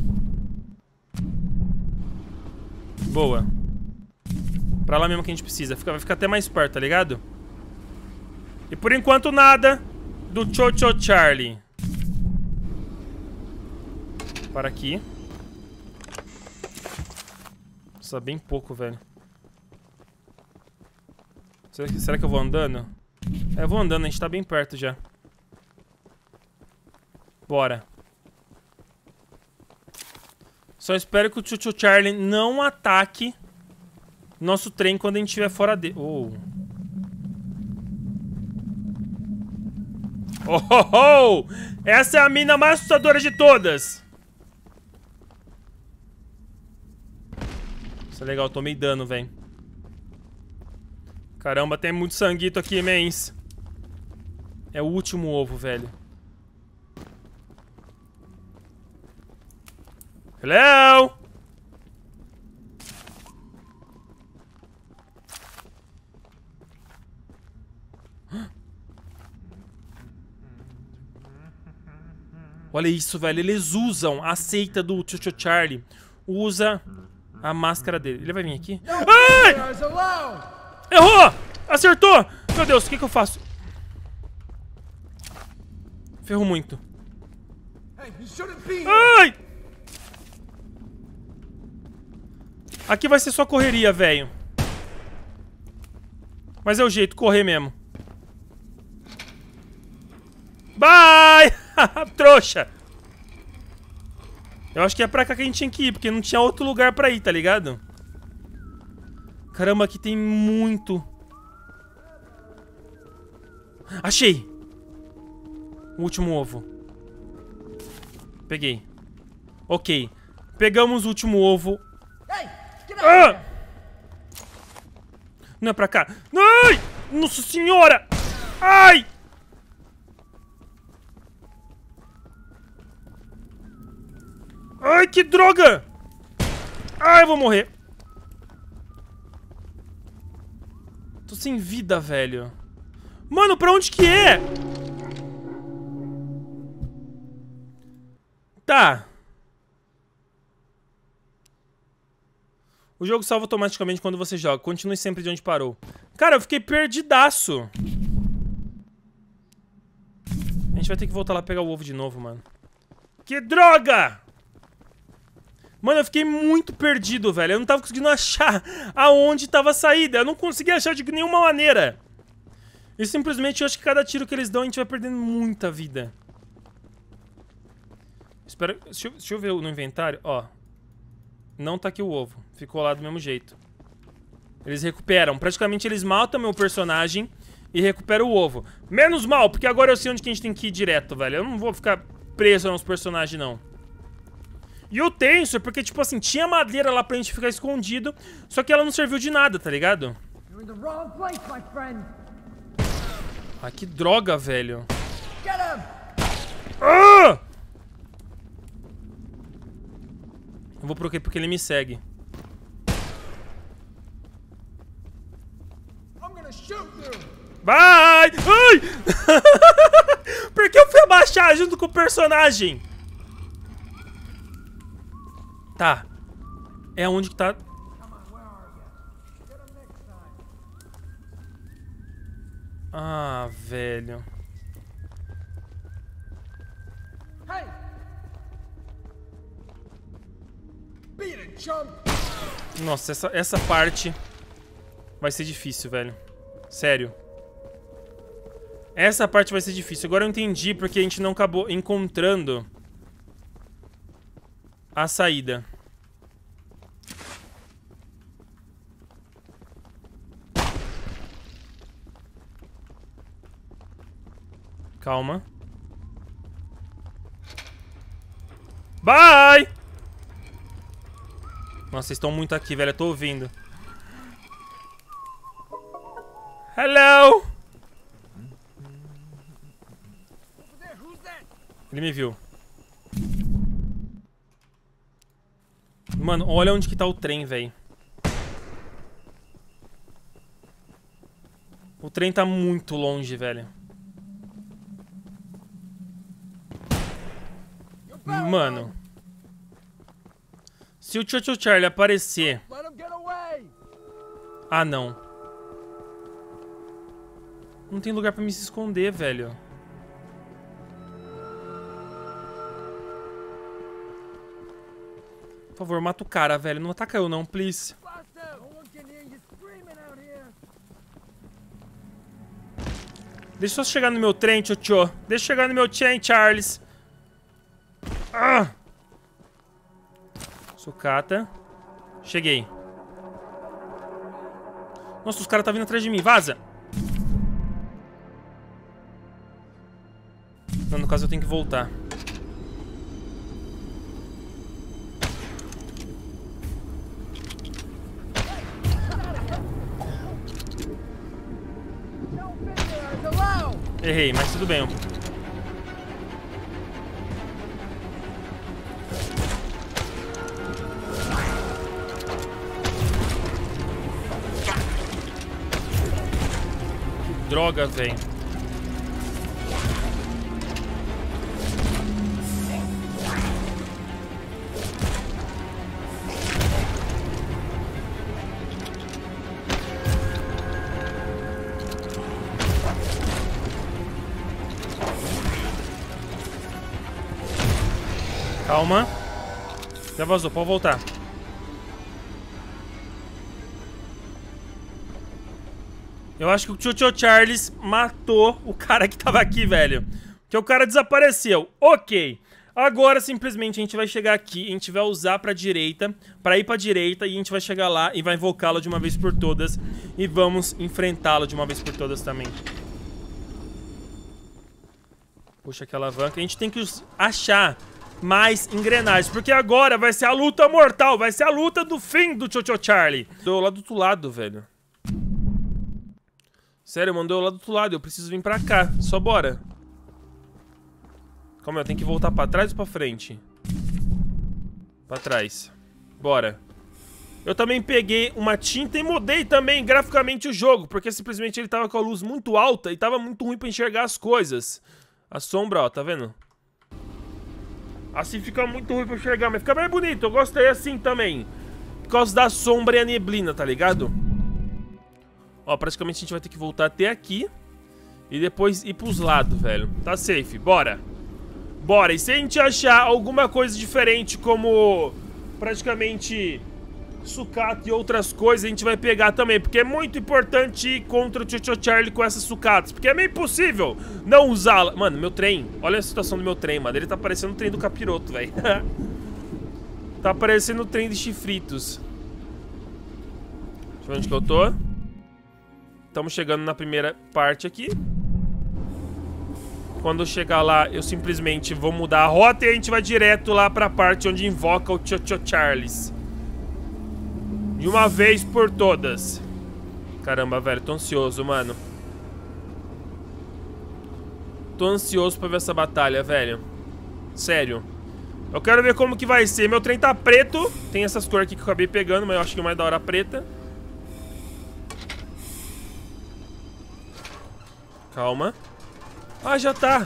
Boa. Pra lá mesmo que a gente precisa. Vai ficar até mais perto, tá ligado? E por enquanto nada do Cho-Cho Charlie. Para aqui. Nossa, bem pouco, velho. Será que eu vou andando? É, eu vou andando, a gente tá bem perto já. Bora. Só espero que o Cho-Cho Charlie não ataque nosso trem quando a gente estiver fora dele. Oh. Oh, oh, oh! Essa é a mina mais assustadora de todas! Isso é legal, tomei dano, velho. Caramba, tem muito sanguito aqui, mens. É o último ovo, velho. Hello? Olha isso, velho. Eles usam a seita do Cho-Cho Charlie. Usa a máscara dele. Ele vai vir aqui. Ai! Errou! Acertou! Meu Deus, o que eu faço? Ferrou muito. Ai! Aqui vai ser só correria, velho. Mas é o jeito, correr mesmo. Bye! Trouxa! Eu acho que é pra cá que a gente tinha que ir, porque não tinha outro lugar pra ir, tá ligado? Caramba, aqui tem muito. Achei! O último ovo. Peguei. Ok. Pegamos o último ovo. Ah! Não é pra cá. Ai! Nossa senhora! Ai! Ai, que droga! Ai, eu vou morrer. Tô sem vida, velho. Mano, pra onde que é? Tá. O jogo salva automaticamente quando você joga. Continue sempre de onde parou. Cara, eu fiquei perdidaço. A gente vai ter que voltar lá pegar o ovo de novo, mano. Que droga! Mano, eu fiquei muito perdido, velho. Eu não tava conseguindo achar aonde tava a saída. Eu não conseguia achar de nenhuma maneira. E simplesmente eu acho que cada tiro que eles dão a gente vai perdendo muita vida. Espera, deixa eu ver no inventário. Ó. Não tá aqui o ovo. Ficou lá do mesmo jeito. Eles recuperam. Praticamente eles matam meu personagem e recuperam o ovo. Menos mal, porque agora eu sei onde que a gente tem que ir direto, velho. Eu não vou ficar preso nos personagens, não. E o tenso é porque, tipo assim, tinha madeira lá pra gente ficar escondido, só que ela não serviu de nada, tá ligado? Ai, que droga, velho. Ah! Eu vou porque ele me segue. Vai! Ai! Por que eu fui abaixar junto com o personagem? Tá. É onde que tá... Ah, velho. Nossa, essa parte Vai ser difícil, velho. Sério. Essa parte vai ser difícil. Agora eu entendi porque a gente não acabou encontrando a saída. Calma. Bye! Nossa, vocês estão muito aqui, velho. Eu tô ouvindo. Hello! Ele me viu. Mano, olha onde que tá o trem, velho. O trem tá muito longe, velho. Mano. Se o Cho-Cho Charlie aparecer... Ah, não. Não tem lugar pra me se esconder, velho. Por favor, mata o cara, velho. Não ataca eu, não, please. Deixa eu só chegar no meu trem, Cho-Cho. Deixa eu chegar no meu trem, Charles. Ah! Sucata. Cheguei. Nossa, os caras tá vindo atrás de mim. Vaza! Não, no caso eu tenho que voltar. Errei, mas tudo bem. Que droga, velho. Calma. Já vazou, pode voltar. Eu acho que o Cho-Cho Charles matou o cara que tava aqui, velho. Que o cara desapareceu. Ok. Agora, simplesmente, a gente vai chegar aqui, a gente vai usar pra direita, pra ir pra direita, e a gente vai chegar lá e vai invocá-lo de uma vez por todas. E vamos enfrentá-lo de uma vez por todas também. Puxa aquela alavanca. A gente tem que achar mais engrenagens, porque agora vai ser a luta mortal, vai ser a luta do fim do Cho-Cho Charlie. Mandou lá do outro lado, velho. Sério, mandou lá do outro lado, eu preciso vir pra cá, só bora. Calma, eu tenho que voltar pra trás ou pra frente? Pra trás. Bora. Eu também peguei uma tinta e mudei também graficamente o jogo, porque simplesmente ele tava com a luz muito alta e tava muito ruim pra enxergar as coisas. A sombra, ó, tá vendo? Assim fica muito ruim pra enxergar, mas fica bem bonito. Eu gostei assim também. Por causa da sombra e a neblina, tá ligado? Ó, praticamente a gente vai ter que voltar até aqui. E depois ir pros lados, velho. Tá safe, bora. Bora, e se a gente achar alguma coisa diferente, como praticamente sucata e outras coisas, a gente vai pegar também. Porque é muito importante ir contra o Cho-Cho Charlie com essas sucatas. Porque é meio impossível não usá-la. Mano, meu trem, olha a situação do meu trem, mano. Ele tá parecendo o trem do capiroto, velho. Tá parecendo o trem de chifritos. Deixa eu ver onde que eu tô. Estamos chegando na primeira parte aqui. Quando eu chegar lá, eu simplesmente vou mudar a rota e a gente vai direto lá pra parte onde invoca o Cho-Cho Charles. De uma vez por todas. Caramba, velho, tô ansioso, mano. Tô ansioso pra ver essa batalha, velho. Sério. Eu quero ver como que vai ser. Meu trem tá preto. Tem essas cores aqui que eu acabei pegando, mas eu acho que é mais da hora preta. Calma. Ah, já tá.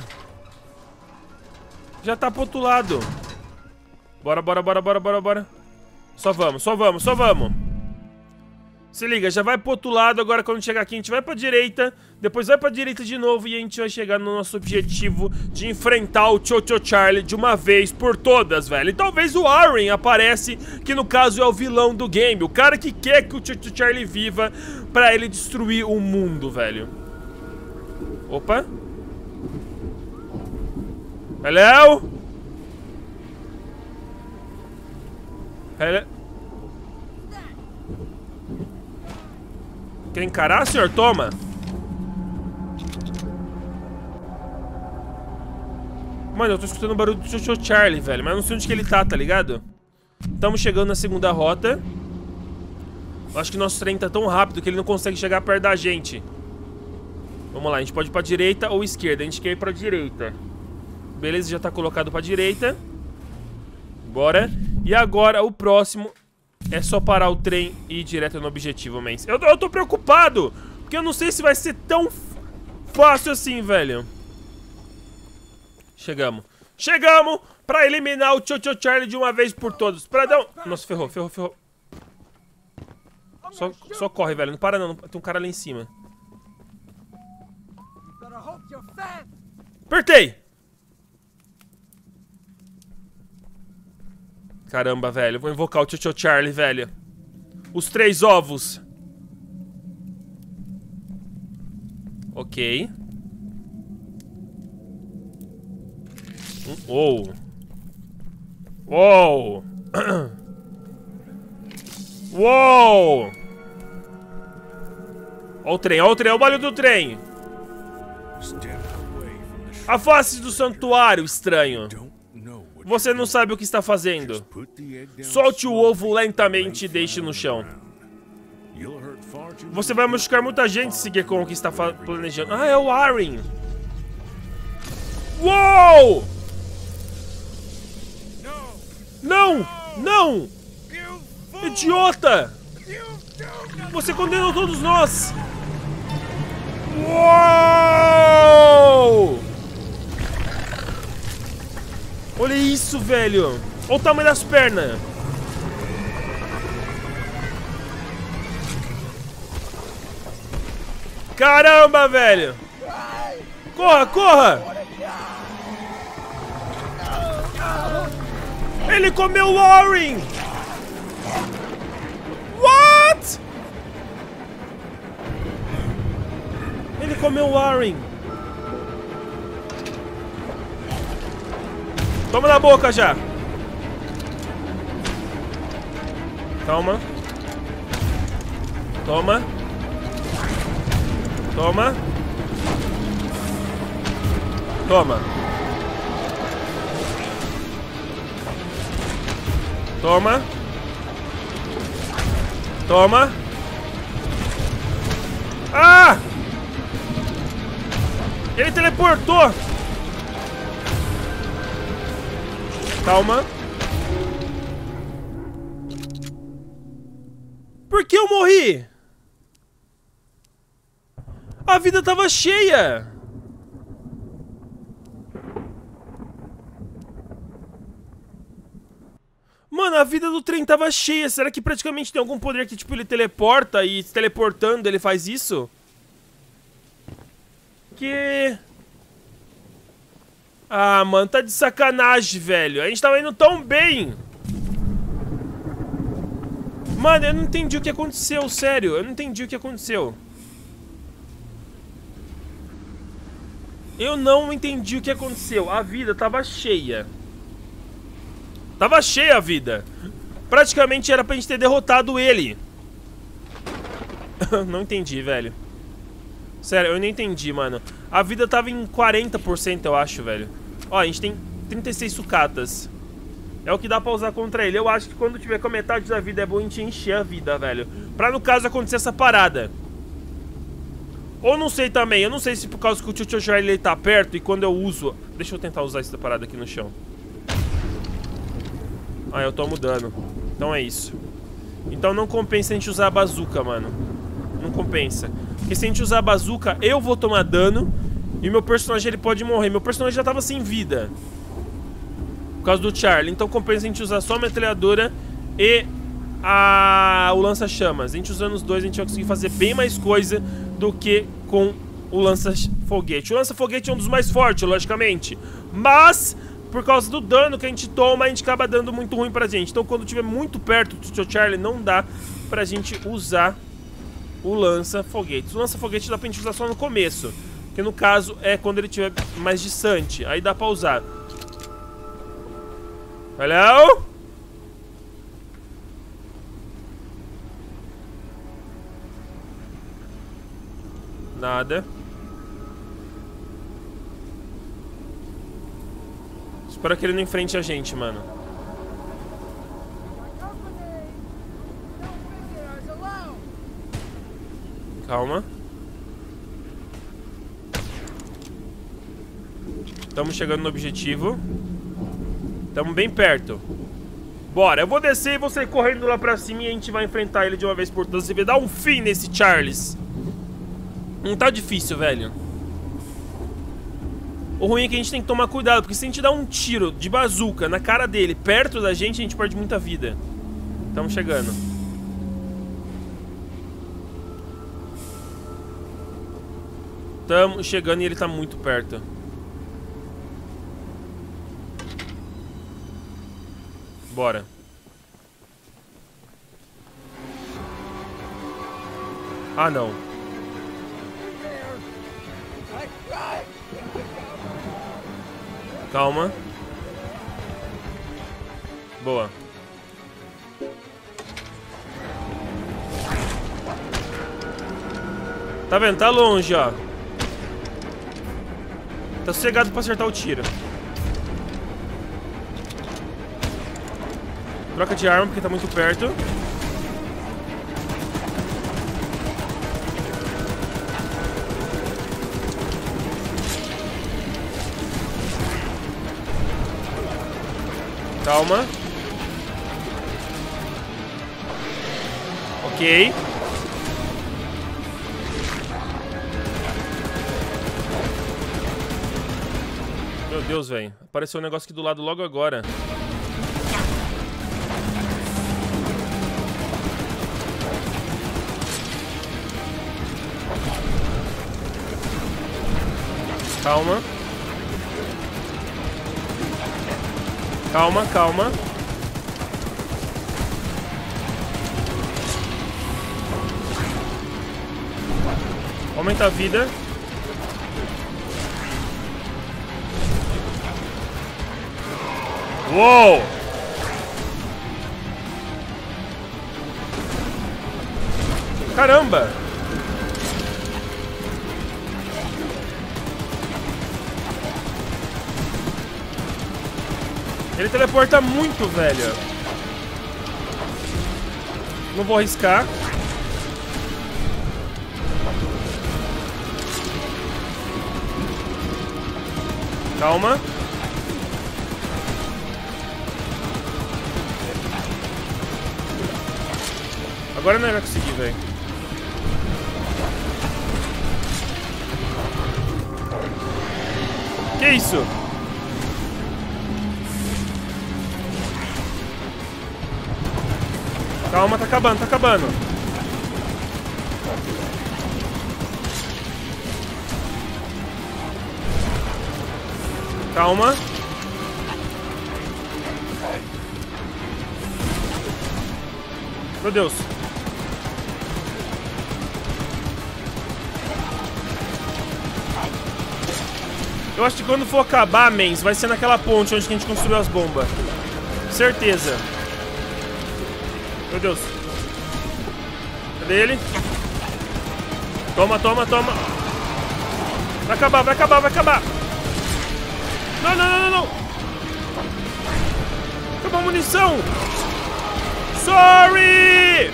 Já tá pro outro lado. Bora, bora, bora, bora, bora, bora. Só vamos, só vamos, só vamos. Se liga, já vai pro outro lado. Agora quando chegar aqui a gente vai pra direita. Depois vai pra direita de novo. E a gente vai chegar no nosso objetivo de enfrentar o Cho-Cho Charlie de uma vez por todas, velho. E talvez o Warren aparece, que no caso é o vilão do game. O cara que quer que o Cho-Cho Charlie viva pra ele destruir o mundo, velho. Opa. Hello? Hello? Quer encarar, senhor? Toma. Mano, eu tô escutando o barulho do Cho-Cho Charlie, velho. Mas eu não sei onde que ele tá ligado? Estamos chegando na segunda rota. Eu acho que nosso trem tá tão rápido que ele não consegue chegar perto da gente. Vamos lá, a gente pode ir pra direita ou esquerda. A gente quer ir pra direita. Beleza, já tá colocado pra direita. Bora. E agora o próximo é só parar o trem e ir direto no objetivo, mens. Eu tô preocupado, porque eu não sei se vai ser tão fácil assim, velho. Chegamos. Chegamos pra eliminar o Cho-Cho Charlie de uma vez por todas. Pra dar um... Nossa, ferrou. Só corre, velho. Não para não. Tem um cara ali em cima. Apertei! Caramba, velho. Vou invocar o Cho-Cho Charlie, velho. Os 3 ovos. Ok. Uou. Uou. Uou. Ó o trem, ó o barulho do trem. Afaste do santuário, estranho. Você não sabe o que está fazendo. Solte o ovo lentamente e deixe no chão. Você vai machucar muita gente se seguir com o que está planejando. Ah, é o Warren. Uou! Não! Não! Idiota! Você condenou todos nós! Uou! Olha isso, velho! Olha o tamanho das pernas! Caramba, velho! Corra, corra! Ele comeu o Warren! What? Ele comeu o Warren! Toma na boca já! Toma! Toma! Toma! Toma! Toma! Toma! Ah! Ele teleportou! Calma. Por que eu morri? A vida tava cheia. Mano, a vida do trem tava cheia. Será que praticamente tem algum poder que, tipo, ele teleporta e se teleportando ele faz isso? Que... Ah, mano, tá de sacanagem, velho. A gente tava indo tão bem. Mano, eu não entendi o que aconteceu, sério. Eu não entendi o que aconteceu. Eu não entendi o que aconteceu. A vida tava cheia. Tava cheia a vida. Praticamente era pra gente ter derrotado ele. Não entendi, velho. Sério, eu não entendi, mano. A vida tava em 40%, eu acho, velho. Ó, a gente tem 36 sucatas. É o que dá pra usar contra ele. Eu acho que quando tiver com a metade da vida é bom a gente encher a vida, velho. Pra, no caso, acontecer essa parada. Ou não sei também. Eu não sei se por causa que o Cho-Cho Charlie ele tá perto e quando eu uso... Deixa eu tentar usar essa parada aqui no chão. Ah, eu tomo dano. Então é isso. Então não compensa a gente usar a bazuca, mano. Não compensa. Porque se a gente usar a bazuca, eu vou tomar dano e meu personagem ele pode morrer. Meu personagem já tava sem vida por causa do Charlie. Então compensa a gente usar só a metralhadora e o lança-chamas. A gente usando os dois, a gente vai conseguir fazer bem mais coisa do que com o lança-foguete. O lança-foguete é um dos mais fortes, logicamente. Mas, por causa do dano que a gente toma, a gente acaba dando muito ruim pra gente. Então, quando estiver muito perto do Tio Charlie, não dá pra gente usar o lança-foguete. O lança-foguete dá pra gente usar só no começo. Que no caso é quando ele estiver mais distante. Aí dá pra usar. Hello? Nada. Espero que ele não enfrente a gente, mano. Calma. Estamos chegando no objetivo. Estamos bem perto. Bora, eu vou descer e vou sair correndo lá pra cima e a gente vai enfrentar ele de uma vez por todas e vai dar um fim nesse Charles. Não tá difícil, velho. O ruim é que a gente tem que tomar cuidado, porque se a gente dar um tiro de bazuca na cara dele, perto da gente, a gente perde muita vida. Estamos chegando. Estamos chegando e ele tá muito perto. Bora. Ah, não. Calma. Boa. Tá vendo? Tá longe, ó. Tá sossegado pra acertar o tiro. Troca de arma porque tá muito perto. Calma. Ok. Meu Deus, velho. Apareceu um negócio aqui do lado logo agora. Calma. Calma, calma. Aumenta a vida. Uou! Caramba! Ele teleporta muito, velho. Não vou arriscar. Calma. Agora não vai conseguir, velho. Que isso? Calma, tá acabando, tá acabando. Calma. Meu Deus. Eu acho que quando for acabar, mens, vai ser naquela ponte onde a gente construiu as bombas. Certeza. Meu Deus. Cadê ele? Toma, toma, toma. Vai acabar, vai acabar, vai acabar. Não, não, não, não, não. Acabou a munição. Sorry.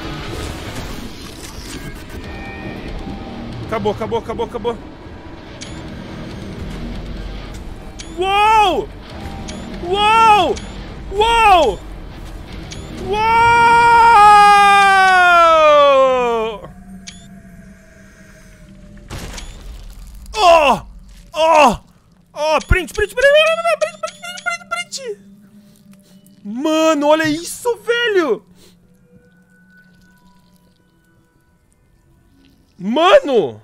Acabou, acabou, acabou, acabou. Uou! Uou! Uou! Uou! Oh! Oh! Oh! Print, print, print, print, print, print, print. Mano, olha isso, velho! Mano!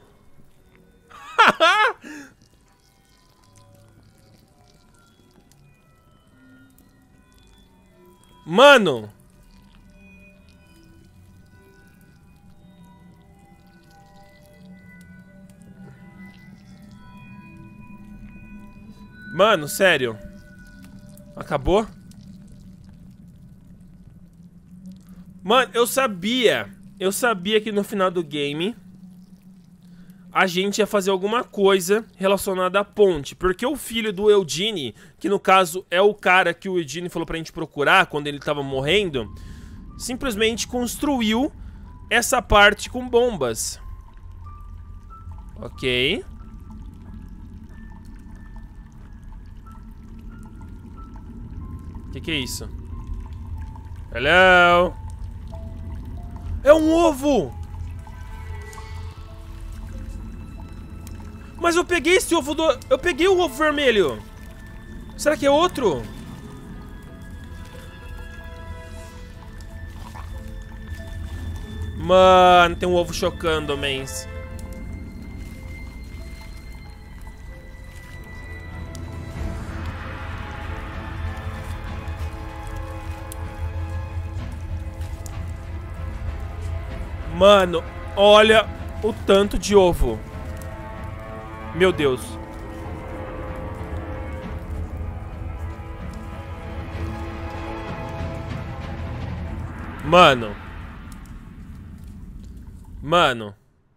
Mano! Mano, sério. Acabou? Mano, eu sabia que no final do game a gente ia fazer alguma coisa relacionada à ponte. Porque o filho do Eugene, que no caso é o cara que o Eugene falou pra gente procurar quando ele tava morrendo, simplesmente construiu essa parte com bombas. Ok. Que é isso? Hello? É um ovo! Mas eu peguei esse ovo do... Eu peguei o ovo vermelho. Será que é outro? Mano, tem um ovo chocando, mens. Mano, olha o tanto de ovo. Meu Deus. Mano. Mano.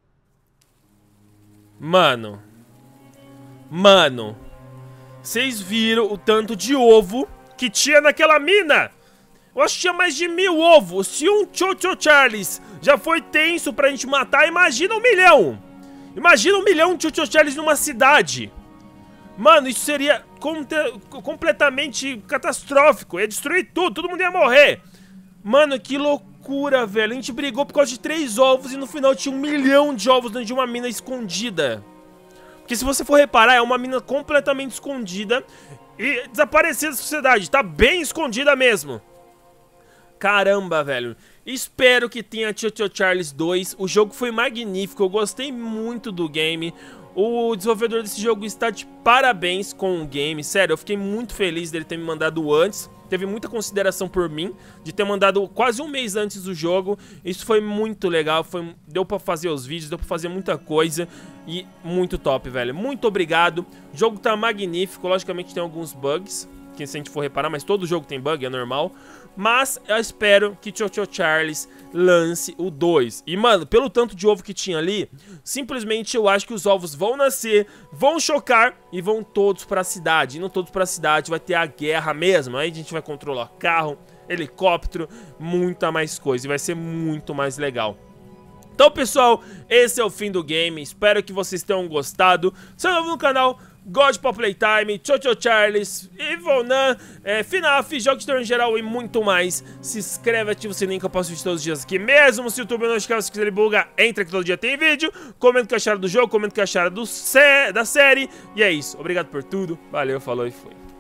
Mano. Mano. Vocês viram o tanto de ovo que tinha naquela mina? Eu acho que tinha mais de 1000 ovos. Se um Cho-Cho Charles já foi tenso pra gente matar, imagina 1 milhão. Imagina 1 milhão de Cho-Cho Charles numa cidade. Mano, isso seria completamente catastrófico. Ia destruir tudo, todo mundo ia morrer. Mano, que loucura, velho. A gente brigou por causa de 3 ovos e no final tinha 1 milhão de ovos dentro de uma mina escondida. Porque se você for reparar, é uma mina completamente escondida e desapareceu da sociedade. Tá bem escondida mesmo. Caramba, velho. Espero que tenha Cho-Cho Charles 2. O jogo foi magnífico, eu gostei muito do game. O desenvolvedor desse jogo está de parabéns com o game. Sério, eu fiquei muito feliz dele ter me mandado antes. Teve muita consideração por mim, de ter mandado quase um mês antes do jogo. Isso foi muito legal, deu pra fazer os vídeos, deu pra fazer muita coisa. E muito top, velho. Muito obrigado. O jogo tá magnífico, logicamente tem alguns bugs, que se a gente for reparar, mas todo jogo tem bug, é normal. Mas eu espero que Cho-Cho Charles lance o 2. E, mano, pelo tanto de ovo que tinha ali, simplesmente eu acho que os ovos vão nascer, vão chocar e vão todos pra cidade. Indo todos pra cidade, vai ter a guerra mesmo. Aí a gente vai controlar carro, helicóptero, muita mais coisa. E vai ser muito mais legal. Então, pessoal, esse é o fim do game. Espero que vocês tenham gostado. Se é novo no canal, God Pop Playtime, Cho-Cho Charles, Evonan, FNAF, jogos de terror em geral e muito mais. Se inscreve, ativa o sininho que eu posto vídeo todos os dias aqui. Mesmo se o YouTube não notificar, se quiser buga, entra que todo dia tem vídeo. Comenta o que acharam do jogo, comenta o que acharam da série. E é isso. Obrigado por tudo. Valeu, falou e fui.